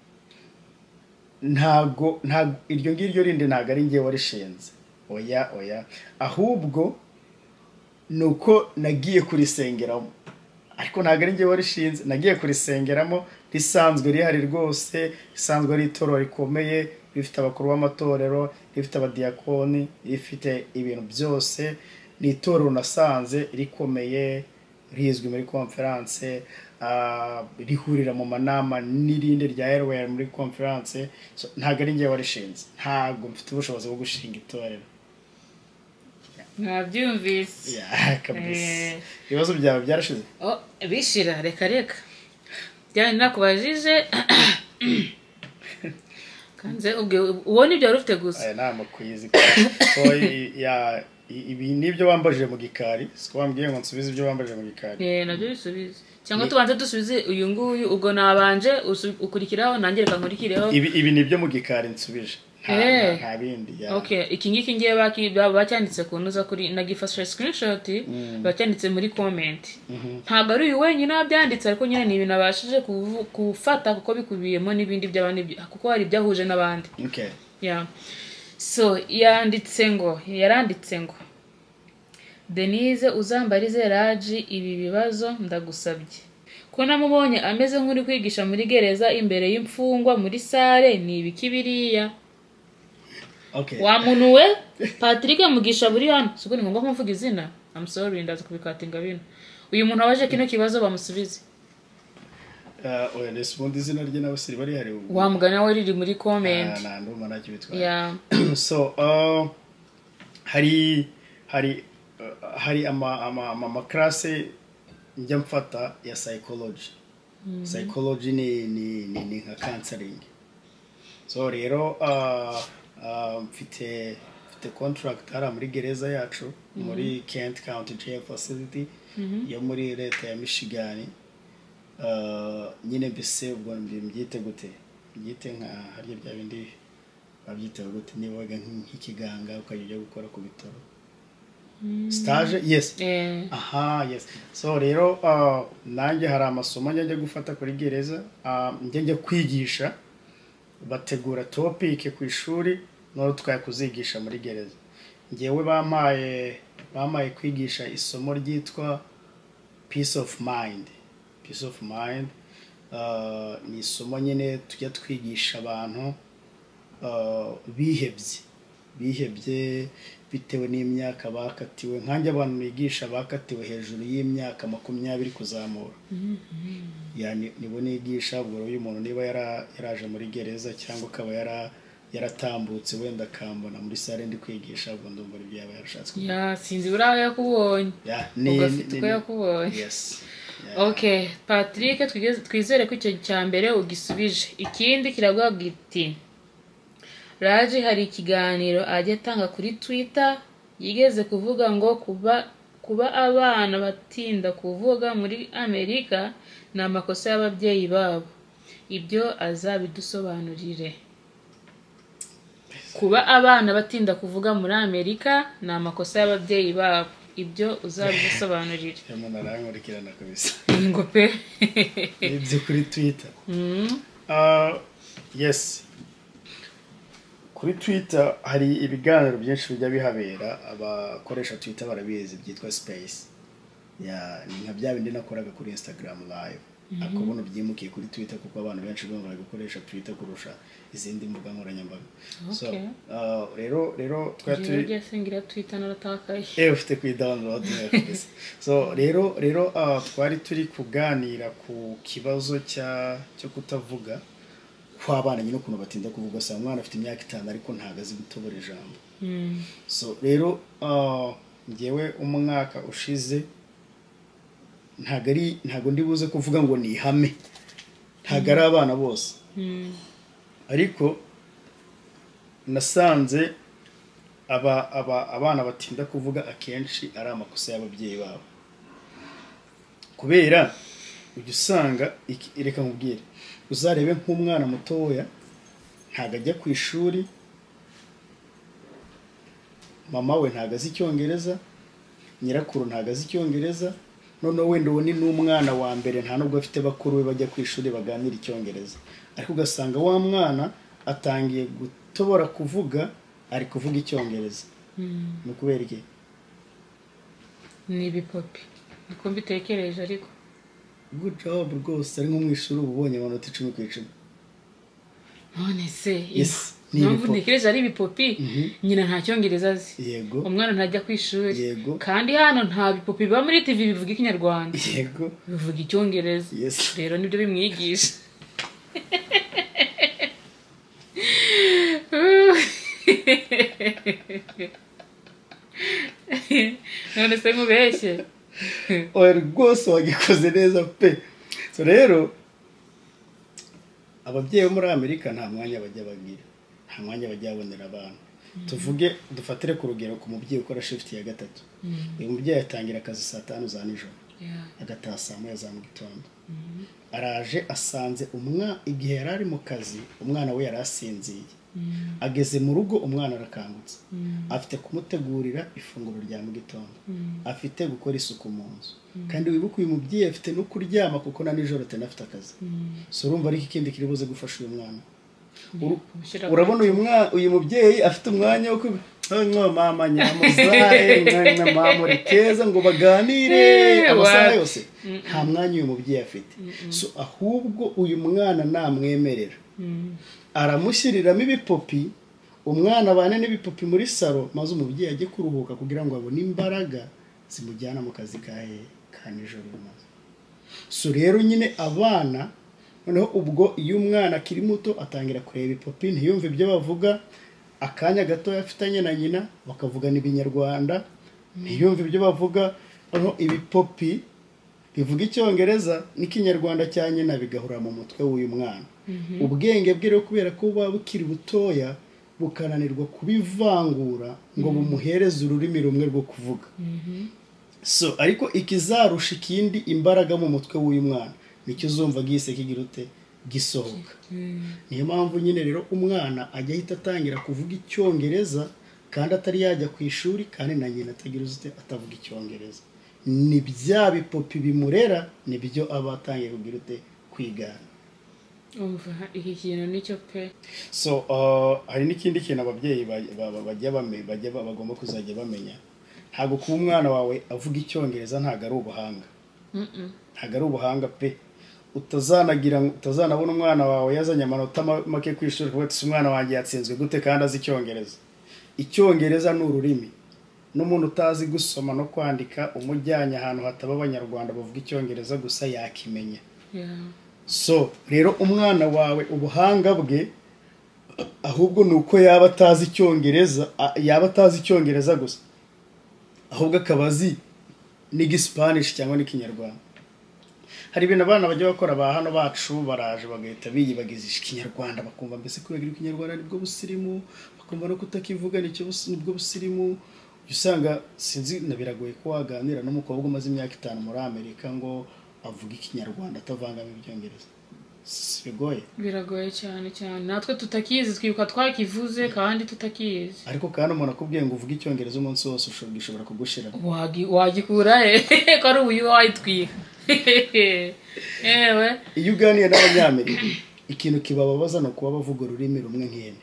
ntago iryo ngiryo rindi ntago ari ngiye warishenze oya ahubwo nuko nagiye kurisengeramo ariko ntago ari ngiye warishinze nagiye kurisengeramo risanzwe rihari rwose risanzwe ari itorero rikomeye rifite abakuru b'amatorero rifite abadiyakoni rifite ibintu byose ni itorero nasanze rikomeye rizwi muri conference rihurira mu manama n'irinde rya Elwell muri conference so ntago ari ngiye warishinze ntago mfite ubushobozi bwo gushinga itorero nabyumvise kabisa ibibazo byawe byarashize bishira reka byari nakubajije kanze ubwo nibyo wari ufite gusa aya nama kwizi so ibi nibyo bambajije mu gikari siko bambwiye ngo nsubize ibyo bambajije mu gikari nabyo bisubize cyangwa tubanze dusubize uyu nguyu ubwo nabanje ukurikiraho nanjye reka nkurikireho ibi nibyo mu gikari nsubije nta bindi okay iki ngiki ngiye bacyanditse ku ntuza kuri nagifashe screenshot bacyanditse muri comment ntago ari uyu wenyine wabyanditse ariko nyine ni ibintu abashije kufata kuko bikubiyemo n'ibindi by'abandi kuko hari byahuje n'abandi so yaranditse ngo Denise uzambarize Raji ibi bibazo ndagusabye ko namubonye ameze nk'uri kwigisha muri gereza imbere y'imfungwa muri sale ni ibiki biriya wa muntu we Patrick Mugisha buri hano siko ni ngombwa kumvuga izina I'm sorry ndaza kubikatinga bino uyu muntu abaje kino kibazo bamusubize oya nesibundi izina rye nawe siri bari hari wa mugana we riri muri comment ndumva nacyo bitwaye so hari ama classe njya mfata ya psychology ni nka counseling so rero mfite contract hari muri gereza yacu muri Kent County Jail Facility yo muri leta ya Michigan nyine mbese ubwo mbyite gute mbyite nka harya bya bindi babyita gute niba waga nk'ikiganga ukajya gukora ku bitaro stage yes yes so rero nanjye hari amasomo njya gufata kuri gereza njya kwigisha bategura topic ku ishuri no twakuzigisha muri gereza ngewe bamaye kwigisha isomo ryitwa peace of mind ni isomo nyine tujya twigisha abantu bihebye bitewe n'imyaka bakatiwe nkanjye abantu nigisha bakatiwe hejuru y'imyaka 20 kuzamura nibo nigisha ubwo uyu muntu niba yaraje muri gereza cyangwa akaba yaratambutse wenda akambona muri sale ndi kwigisha ubwo ndumva ibyo yaba yarashatse sinzi buraho yakubonye ugafite uko yakubonye okay Patrick twizere ko icyo cya mbere ugisubije ikindi kiravuga giti Raji hari ikiganiro ajya atanga kuri Twitter yigeze kuvuga ngo kuba abana batinda kuvuga muri Amerika ni amakosa y'ababyeyi babo ibyo azabidusobanurire kuba abana batinda kuvuga muri Amerika ni amakosa y'ababyeyi babo ibyo uzabisobanurira umuntu arankurikirana kabisa ngo pe ibyo kuri Twitter yes kuri Twitter hari ibiganiro byinshi bijya bihabera abakoresha Twitter barabizi byitwa space ni nka bya bindi nakoraga kuri Instagram live ako buno byimukiye kuri Twitter kuko abantu benshi bumva gukoresha Twitter kurusha izindi mbuga nkoranyambaga so rero twaturi yasengira Twitter naratakaye ufite ku download so rero twari turi kuganira ku kibazo cyo kutavuga kw'abana nyine ukuntu batinda kuvuga sa umwana afite imyaka 5 ariko ntagazi gutobora ijambo so rero ngewe umwaka ushize ntago ndibuze kuvuga ngo ni ihame ntago ari abana bose ariko nasanze abana batinda kuvuga akenshi ari amakosa y'ababyeyi babo kubera ujya usanga reka nkubwire uzarebe nk'umwana mutoya ntago ajya ku ishuri mama we ntago azi icyongereza nyirakuru ntago azi icyongereza none wenda uwo ni n'umwana wa mbere nta nubwo afite bakuru be bajya ku ishuri baganira icyongereza ariko ugasanga wa mwana atangiye gutobora kuvuga ari kuvuga icyongereza ni kubera iki ni ibipopi niko mbitekereje ariko good job rwose ari nko mu ishuri ubonye amanota 10 ku 10 none se Numva ntekereje ari ibipopi nyina nta cyongereza azi yego umwana ntajya ku ishuri yego kandi hano nta bipopi biba muri TV bivuga ikinyarwanda yego bivuga icyongereza rero nibyo bimwigisha none se mubeshye oya rwose wagikoze neza pe so rero ababyeyi muri Amerika nta mwanya bajya bagira nta mwanya bajya babonera abana tuvuge dufatire ku rugero ku mubyeyi ukora shift ya 3 uyu mubyeyi atangira akazi saa 5 za nijoro agataha saa 9 za mu gitondo araje asanze igihe yari ari mu kazi umwana we yari asinziye ageze mu rugo umwana arakangutse afite kumutegurira ifunguro rya mu gitondo afite gukora isuku mu nzu kandi wibuka uyu mubyeyi afite no kuryama kuko na nijoro afite akazi so urumva ari ikindi kiri buze gufasha uyu mwana urabona uyu mubyeyi afite umwanya wo kunywa mama nyamuzaye na mama rekeza ngo baganire amasaha yose nta mwanya uyu mubyeyi afite so ahubwo uyu mwana namwemerera aramushyiriramo ibipopi umwana abane n'ibipopi muri salo maze umubyeyi ajye kuruhuka kugira ngo abone imbaraga zimujyana mu kazi ka nijoro maze so rero nyine abana noneho ubwo iyo umwana akiri muto atangira kureba ibipopi ntiyumve ibyo bavuga akanya gato yafitanye na nyina bakavugana ibinyarwanda ntiyumve ibyo bavuga noneho ibipopi bivuga icyongereza n'ikinyarwanda cya nyina bigahura mu mutwe w'uyu mwana ubwenge bwe rero kubera ko buba bukiri butoya bukananirwa kubivangura ngo bumuhereze ururimi rumwe rwo kuvuga so ariko ikizarusha ikindi imbaraga mu mutwe w'uyu mwana nicyo uzumva gise kigira ute gisohoka niyo mpamvu nyine rero umwana ajya ahita atangira kuvuga icyongereza kandi atari yajya ku ishuri kandi na nyina atagira uzite atavuga icyongereza ni bya bipopi bimurera nibyo aba atangiye kugira ute kwigana umva iki kintu nicyo pe so hari n'ikindi kintu ababyeyi bajya bagomba kuzajya bamenya ntago kuba umwana wawe avuga icyongereza ntago ari ubuhanga ntago ari ubuhanga pe utazanabona umwana wawe yazanye amanota make ku ishuri kuko umwana wanjye yatsinzwe gute kandi azi icyongereza ni ururimi n'umuntu utazi gusoma no kwandika umujyanye ahantu hataba abanyarwanda bavuga icyongereza gusa yakimenya so rero umwana wawe ubuhanga bwe ahubwo ni uko yaba atazi icyongereza gusa ahubwo akaba azi n'igispanish cyangwa n'ikinyarwanda hari ibintu abana bajya bakora ba hano bacu baraje bagahita biyibagiza ikinyarwanda bakumva mbese kwibagira ikinyarwanda nibwo busirimu bakumva no kutakivuga nibwo busirimu usanga sinzi nabiragoye ko waganira n'umukobwa umaze imyaka 5 muri Amerika ngo avuga ikinyarwanda atavangamo ibyongereza bigoye biragoye cyane cyane natwe tutakizi twibuka twakivuze kandi tutakizi ariko kandi umuntu akubwiye ngo uvuge icyongereza umunsi wose ushobora kugushira wagikura he ko ari uyu wayitwika ewe iyo uganiye n'abanyamerika ikintu kibababaza no kuba bavuga ururimi rumwe nk'ene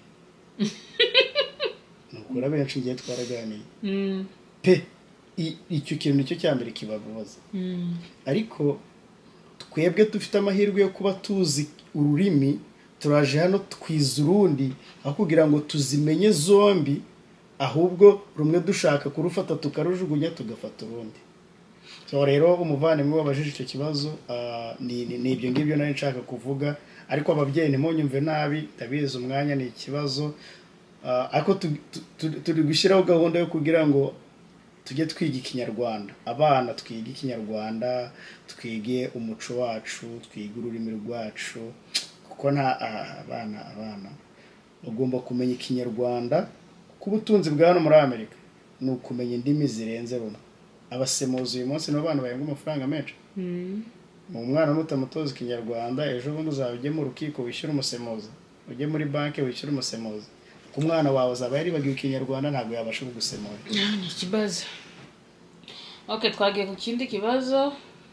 nukura benshi ngiye twaraganiye pe icyo kintu nicyo cyambere kibababaza ariko twebwe dufite amahirwe yo kuba tuzi ururimi turaje hano twiza urundi aho kugira ngo tuzimenye zombi ahubwo rumwe dushaka kurufata tukarujugunya tugafata urundi so rero umuvandimwe wabajije icyo kibazo ni ibyo ngibyo nari nshaka kuvuga ariko ababyeyi ntimunyumve nabi ndabizi umwanya ni ikibazo ariko turi gushyiraho gahunda yo kugira ngo tujye twiga ikinyarwanda abana twiga ikinyarwanda twige umuco wacu twige ururimi rwacu kuko nta abana bagomba kumenya ikinyarwanda kuko ubutunzi bwa hano muri Amerika ni ukumenya indimi zirenze rumwe abasemuzi uyu munsi n'abana bayenga amafaranga menshi umwana mutamutoza ikinyarwanda ejo bundi uzaba ujye mu rukiko wishyura umusemuzi ujye muri banki wishyura umusemuzi ku mwana wawe azaba yaribagiwe ikinyarwanda ntabwo yabasha kugusemura ni ikibazo okay twagiye ku kindi kibazo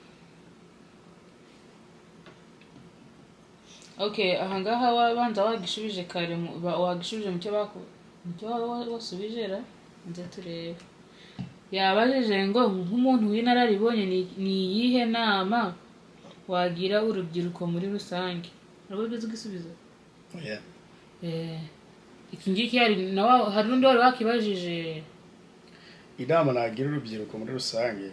okay ahangaha wabanza wagishubije kare wagishubije mu cyo wasubije ra nze turebe yabajije ngo nk'umuntu w'inararibonye ni yihe nama wagira urubyiruko muri rusange nabo bizi gisubizo iki ngiki hari n'undi wari wakibajije inama nagira urubyiruko muri rusange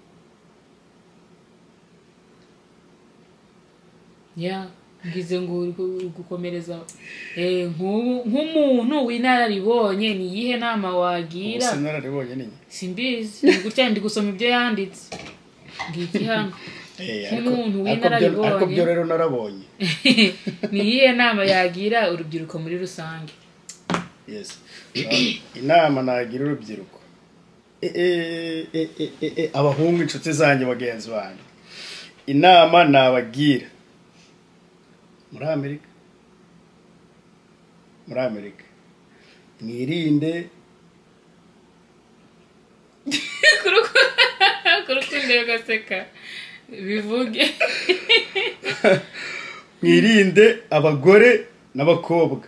ngize ngo gukomereza nk'umuntu w'inararibonye ni yihe nama wagira sinararibonye ni simbizi ni gutya ndi gusoma ibyo yanditse ngiki hano nk'umuntu w'inararibonye ariko byo rero narabonye ni yihe nama yagira urubyiruko muri rusange yes inama nagira urubyiruko abahungu inshuti zanjye bagenzi banjye inama nabagira muri Amerika mwirinde kurukunde gaseka bivuge mwirinde abagore n'abakobwa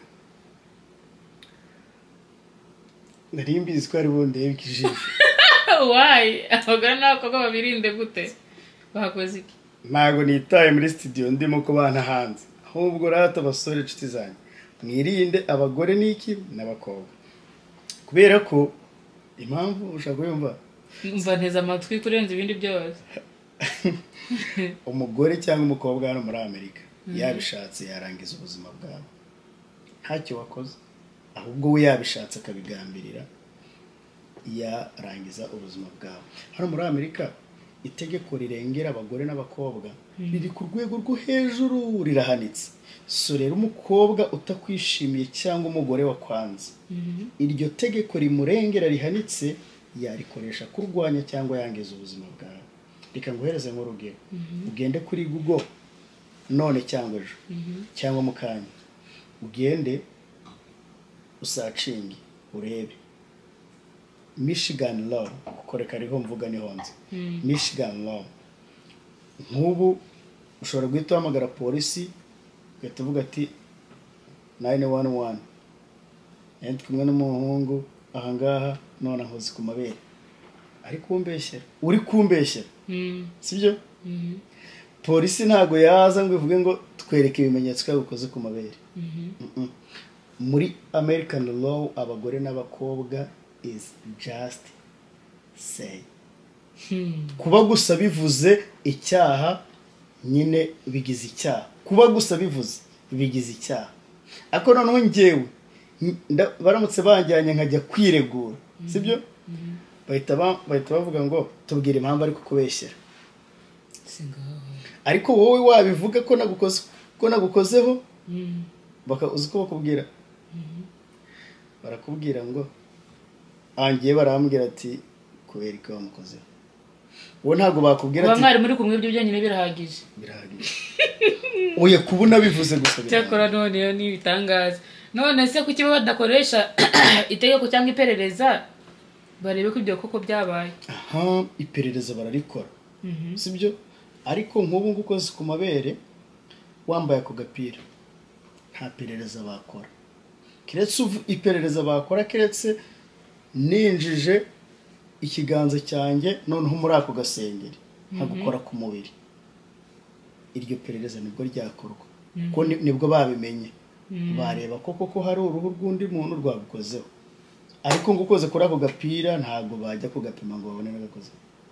nari mbizi ko ari bundi yabikijije why abagore n'abakobwa babirinde gute bakoze iki ntago nitaye muri studio ndimo ko bana hanze ahubwo rata abasore inshuti zanjye mwirinde abagore n'iki n'abakobwa kubera ko impamvu ushaka kuyumva umva nteza amatwi kurenza ibindi byose umugore cyangwa umukobwa hano muri Amerika yabishatse yarangiza ubuzima bwawe ntacyo wakoze ahubwo we yabishatse akabigambirira yarangiza ubuzima bwawe hano muri Amerika itegeko rirengera abagore n'abakobwa riri ku rwego rwo hejuru rirahanitse so rero umukobwa utakwishimiye cyangwa umugore wakwanze iryo tegeko rimurengera rihanitse yarikoresha kurwanya cyangwa yangiza ubuzima bwawe reka nguhereze nk'urugero ugende kuri Google none cyangwa ejo cyangwa mu kanya ugende usacingi urebe Michigan law kukoreka ariho mvuga ni honze Michigan law nk'ubu ushobora guhita uhamagara polisi ugahita uvuga ati 911 ndi kumwe n'umuhungu ahangaha none ahoze ku mabere ariko umbeshyera uri kumbeshyera sibyo polisi ntago yaza ngo ivuge ngo twereke ibimenyetso kagukoze ku mabere muri American law abagore n'abakobwa is just say kuba gusa bivuze icyaha nyine bigize icyaha kuba gusa bivuze bigize icyaha ako noneho ngewe baramutse banjyanye nkajya kwiregura sibyo bahita bavuga ngo tubwire impamvu ari kukubeshyera ariko wowe wabivuga ko nagukozeho uzi ko bakubwira barakubwira ngo angiye barambwira ati kubera ko wamukozeho wowe ntabwo bakubwira ati mwari muri kumwe ibyo byonyine birahagije oya kubona bivuze gusa cyakora none yo ni bitangaza none se kuki badakoresha itegeko cyangwa iperereza barebe ko ibyo koko byabaye aha iperereza bararikora sibyo ariko nk'ubu ngukoze ku mabere wambaye ako gapira nta perereza bakora keretse iperereza bakora keretse ninjije ikiganza cyanjye noneho muri ako gasengeri nkagukora ku mubiri iryo perereza nibwo ryakorwa ko nibwo babimenye bareba koko hari uruhu rw'undi muntu rwagukozeho ariko ngo ukoze kuri ako gapira ntabwo bajya kugapima ngo babone n'agakoze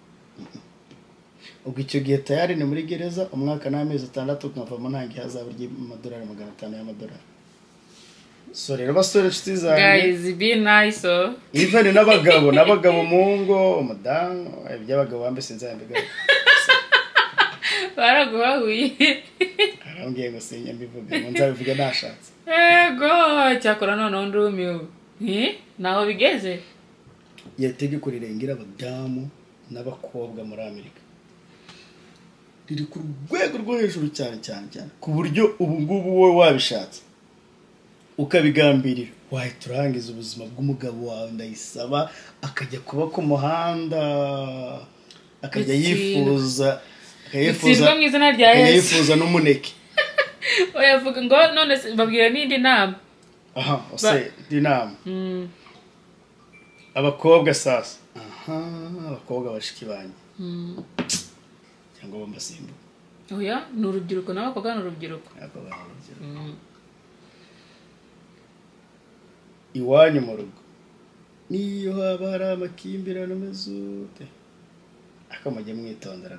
ubwo icyo gihe tayari ni muri gereza umwaka n'amezi 6 nkavamo ntangi hazaba ry'amadolari 500 y'amadolari so rero basore inshuti zanjye guys be nice even n'abagabo mu ngo umudamu iby'abagabo bambe sinzambiga baraguhahuye arambwiye ngo sinya mbivuga ngo nzabivuga nashatse ego cyakora noneho ndumiwe naho bigeze yategeko rirengera abadamu n'abakobwa muri Amerika riri ku rwego rwo hejuru cyane ku buryo ubu ngubu wowe wabishatse ukabigambirira wahita urangiza ubuzima bw'umugabo wawe ndayisaba akajya kuba ku muhanda akajya yifuza mu izina rya Yesu yifuza n'umuneke oyavuga ngo none babwira n'indi nama aha ose dinama abakobwa sasa abakobwa bashiki banje cyangwa bambasimbu oya ni urubyiruko n'abakobwa ni urubyiruko iwanyu mu rugo niyo haba hari amakimbirane mezute akamajya mwitondera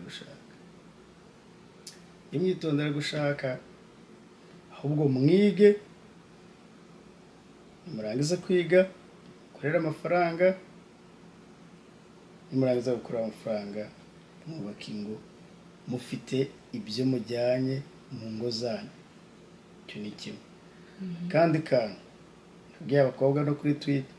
gushaka ahubwo mwige murangiza kwiga korera amafaranga murangiza gukora amafaranga mwubaka ingo mufite ibyo mujyanye mu ngo zanyu cyo ni kimwe kandi nabwiye abakobwa no kuri Twitter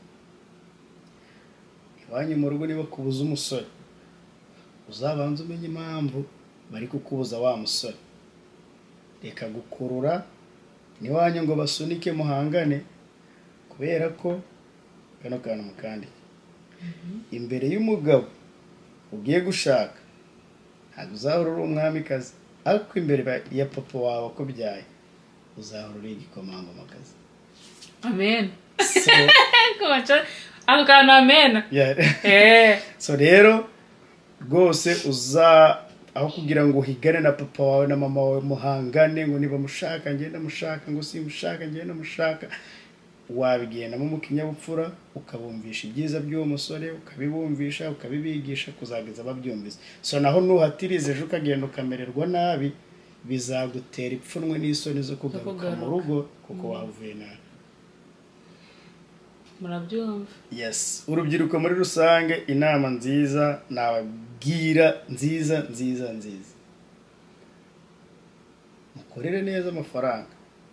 iwanyu mu rugo niba kubuza umusore uzabanza umenye impamvu bari kukubuza wa musore reka gukurura niwanyu ngo basunike muhangane kubera ko kano kantu mukandi imbere y'umugabo ugiye gushaka ntabwo uzahora uri umwamikazi ariko imbere ya papa wawe ko byaye uzahora uri igikomangomakazi amen ako kantu amen so rero rwose aho kugira ngo uhigane na papa wawe na mama wawe muhangane ngo niba mushaka ngenda mushaka ngo simushaka ngenda mushaka wabigendamo mu kinyabupfura ukabumvisha ibyiza by'uwo musore ukabibumvisha ukabibigisha kuzageza babyumvise so naho nuhatirize ejo ukagenda ukamererwa nabi bizagutera ipfunwe n'isoni zo kugaruka mu rugo kuko wavuye nabi murabyumva yes urubyiruko muri rusange inama nziza nababwira nziza mukorere neza amafaranga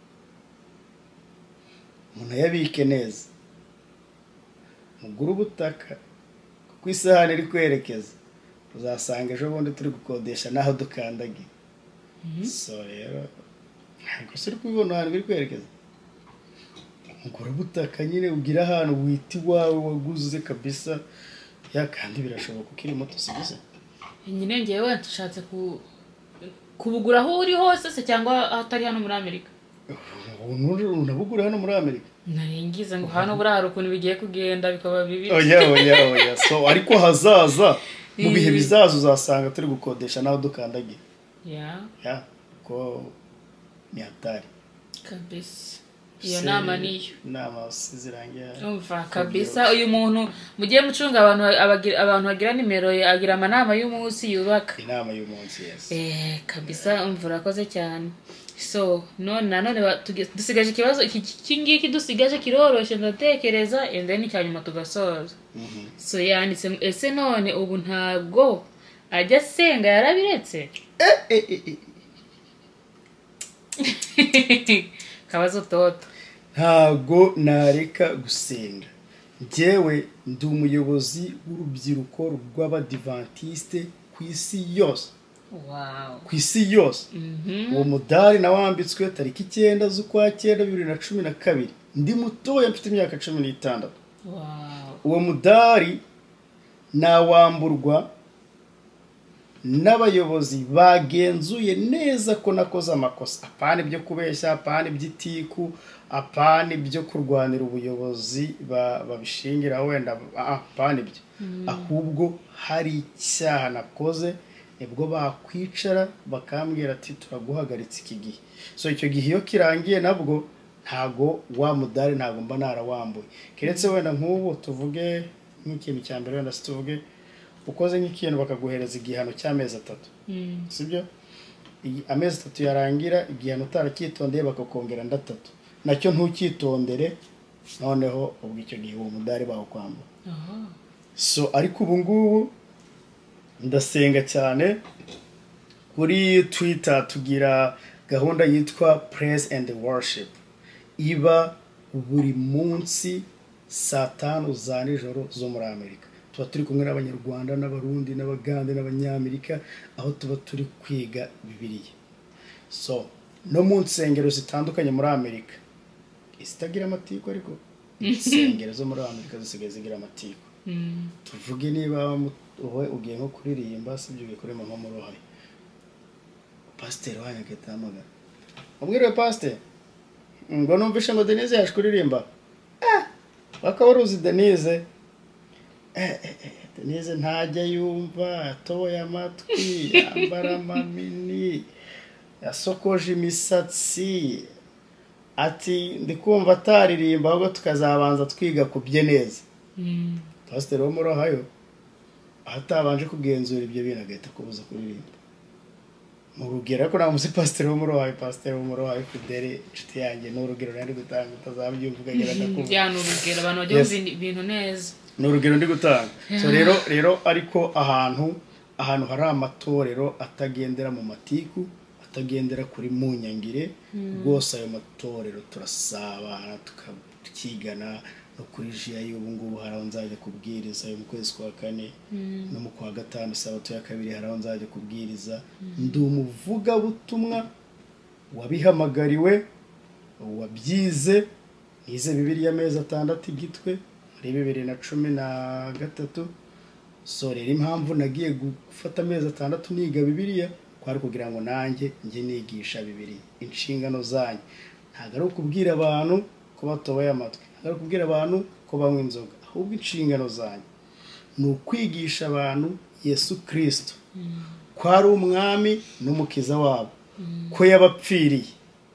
umuntu yabike neza mugura ubutaka kuko isahani iri kwerekeza uzasanga ejo bundi turi gukodesha naho dukandagiye so rero ntabwo se uri kubibona ahantu biri kwerekeza mugura ubutaka nyine ugira ahantu wita iwawe waguze kabisa kandi birashoboka ukiri muto sibise nyine ngewe nshatse kubugura aho uri hose se cyangwa atari hano muri Amerika unabugura hano muri Amerika naringiza ngo hano burahari ukuntu bigiye kugenda bikaba bibi oya so ariko hazaza mu bihe bizaza uzasanga turi gukodesha naho dukandagiye ko ni hatari kabisa iyo nama niyo nama zirangiye umva kabisa uyu muntu mugiye mucunga abantu bagira nimero ye agira amanama y'umunsi yubaka inama y'umunsi yes kabisa umva urakoze cyane so none dusigaje ikibazo iki ngiki dusigaje kiroroshye ndatekereza and then cyanyuma tugasoza so yanditse ese none ubu ntabwo ajya senga yarabiretse kabazo toto ntago nareka gusenga njyewe ndi umuyobozi w'urubyiruko rw'abadivantiste ku isi yose wow ku isi yose. Uwo mudari nawambitswe tariki 9 z'ukwa 9 2012 ndi mutoya mfite imyaka 16. wow Uwo mudari nawamburwa n'abayobozi bagenzuye neza ko nakoze amakosa, apana ibyo kubeshya, apana iby'itiku, apana ibyo kurwanira ubuyobozi babishingira wenda, apana ibyo, ahubwo hari icyaha nakoze, nibwo bakwicara bakambwira ati turaguhagaritse iki gihe. So icyo gihe iyo kirangiye nabwo ntago wa mudari ntago mba narawambuye, keretse wenda nk'ubu tuvuge nk'ikintu cya mbere wenda tuvuge ukoze nk'ikintu bakaguhereza igihano cy'amezi 3, sibyo? Amezi 3 yarangira, igihano utaracyitondeye bakakongera 3, nacyo ntukitondere, noneho ubwo icyo gihe uwo mudari bawukwambura. So ariko ubu ngubu ndasenga cyane, kuri Twitter tugira gahunda yitwa Praise and Worship, iba buri munsi saa 5 za nijoro zo muri Amerika. Tuba turi kumwe n'abanyarwanda n'abarundi n'abagande n'abanyamerika, aho tuba turi kwiga Bibiliya. So no mu nsengero zitandukanye muri Amerika isitagira amatiko, ariko insengero zo muri Amerika zisigaye zigira amatiko. Tuvuge niba wowe ugiye nko kuririmba, sibyo ugiye kuri mama murohaye, pastor wanyu akitamaga, umwiriwe pastor, ngo numvishe ngo Denise yaje kuririmba. Bakabaruzi Denise, Denise ntajya yumva, atoboye amatwi, yambara amamini, yasokoje imisatsi, ati ndikumva ataririmba, ahubwo tukazabanza twiga kubye neza. Pastor wo murohayo atabanje kugenzura ibyo bintu agahita kubuza kuririmba. Mu rugero ko namuzi pastor wo murohayo Fidele inshuti yanjye, n'urugero nari gutanga utazabyumva ukagera ndakumva. Ya n'urugero abantu bajya ibintu neza. N'urugero ndi gutanga. So rero ariko ahantu hari amatorero atagendera mu matiku, atagendera kuri munyangire, rwose ayo matorero turasabana tukigana. No kuri jiya y'ubu ngubu haraho nzajya kubwiriza mu kwezi kwa 4, no mu kwa 5 sabato ya 2 haraho nzajya kubwiriza. Ndi umuvuga butumwa wabihamagariwe, wabyize, nize Bibiliya amezi 6 igitwe muri 2013. So rero impamvu nagiye gufata amezi 6 niga Bibiliya kwari kugira ngo nanjye nge nigisha Bibiliya. Inshingano zanyu ntago ari ukubwira abantu ko batobaye amatwi, ntago ari kubwira abantu ko banywa inzoga, ahubwo inshingano zanyu ni ukwigisha abantu Yesu Kristo ko ari umwami n'umukiza wabo, ko yabapfiriye.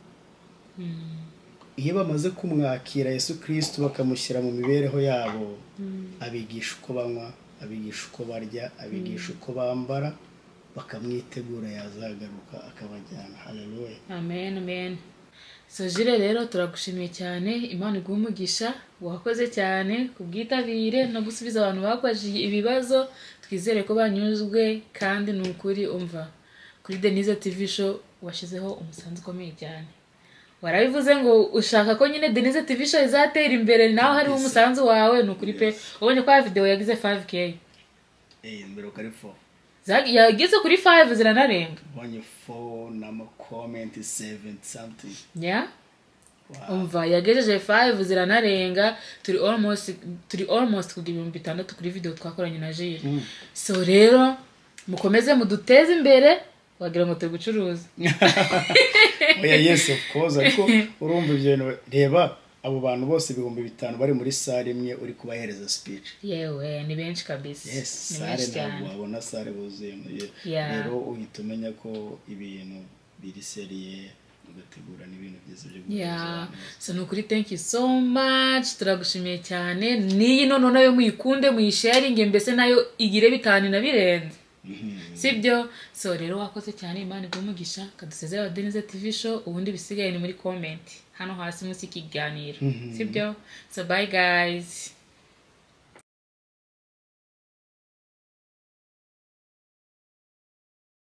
Iyo bamaze kumwakira Yesu Kristo bakamushyira mu mibereho yabo, abigisha uko banywa, abigisha uko barya, abigisha uko bambara, bakamwitegura yazagaruka akabajyana. Haleluya, amen amen. So Jire rero turagushimiye cyane, Imana iguhe umugisha, wakoze cyane kubwitabire no gusubiza abantu bakwaje ibibazo. Twizere ko banyuzwe, kandi n'ukuri umva kuri Denise TV show washizeho umusanzu ukomeye cyane. Warabivuze ngo ushaka ko nyine Denise TV show izatera imbere, naho hari umusanzu wawe. N'ukuri pe, ubonye ko video yagize 5k, mbere ukari 4 yagize kuri 5 ziranarenga, ubonye 4 na comment 7 something. Yeah. Wow. Umva yagejeje 5 ziranarenga, turi almost kugira 6,000 kuri video twakoranye na Jire. So rero mukomeze muduteze imbere, wagira ngo tugucuruza. Oya, yes of course, ariko urumva ibyo reba abo bantu bose 5,000 bari muri sale imwe uri kubahereza speech. Yewe ni benshi kabisa. Yes, sale ntabwo wabona sale buzuye. Rero uhita umenya ko ibintu biri seriye, ugategura n'ibintu byiza byo gukorera. So nukuri thank you so much, turagushimiye cyane. Niyi none nayo muyikunde, muyisharinge, mbese nayo igire 5 na birenze. Sibyo? So rero wakoze cyane, Imana igumugisha, kadusezera Denise TV show. Ubundi bisigaye ni muri comment hano hasi munsi kiganiro. Sibyo? So bye guys.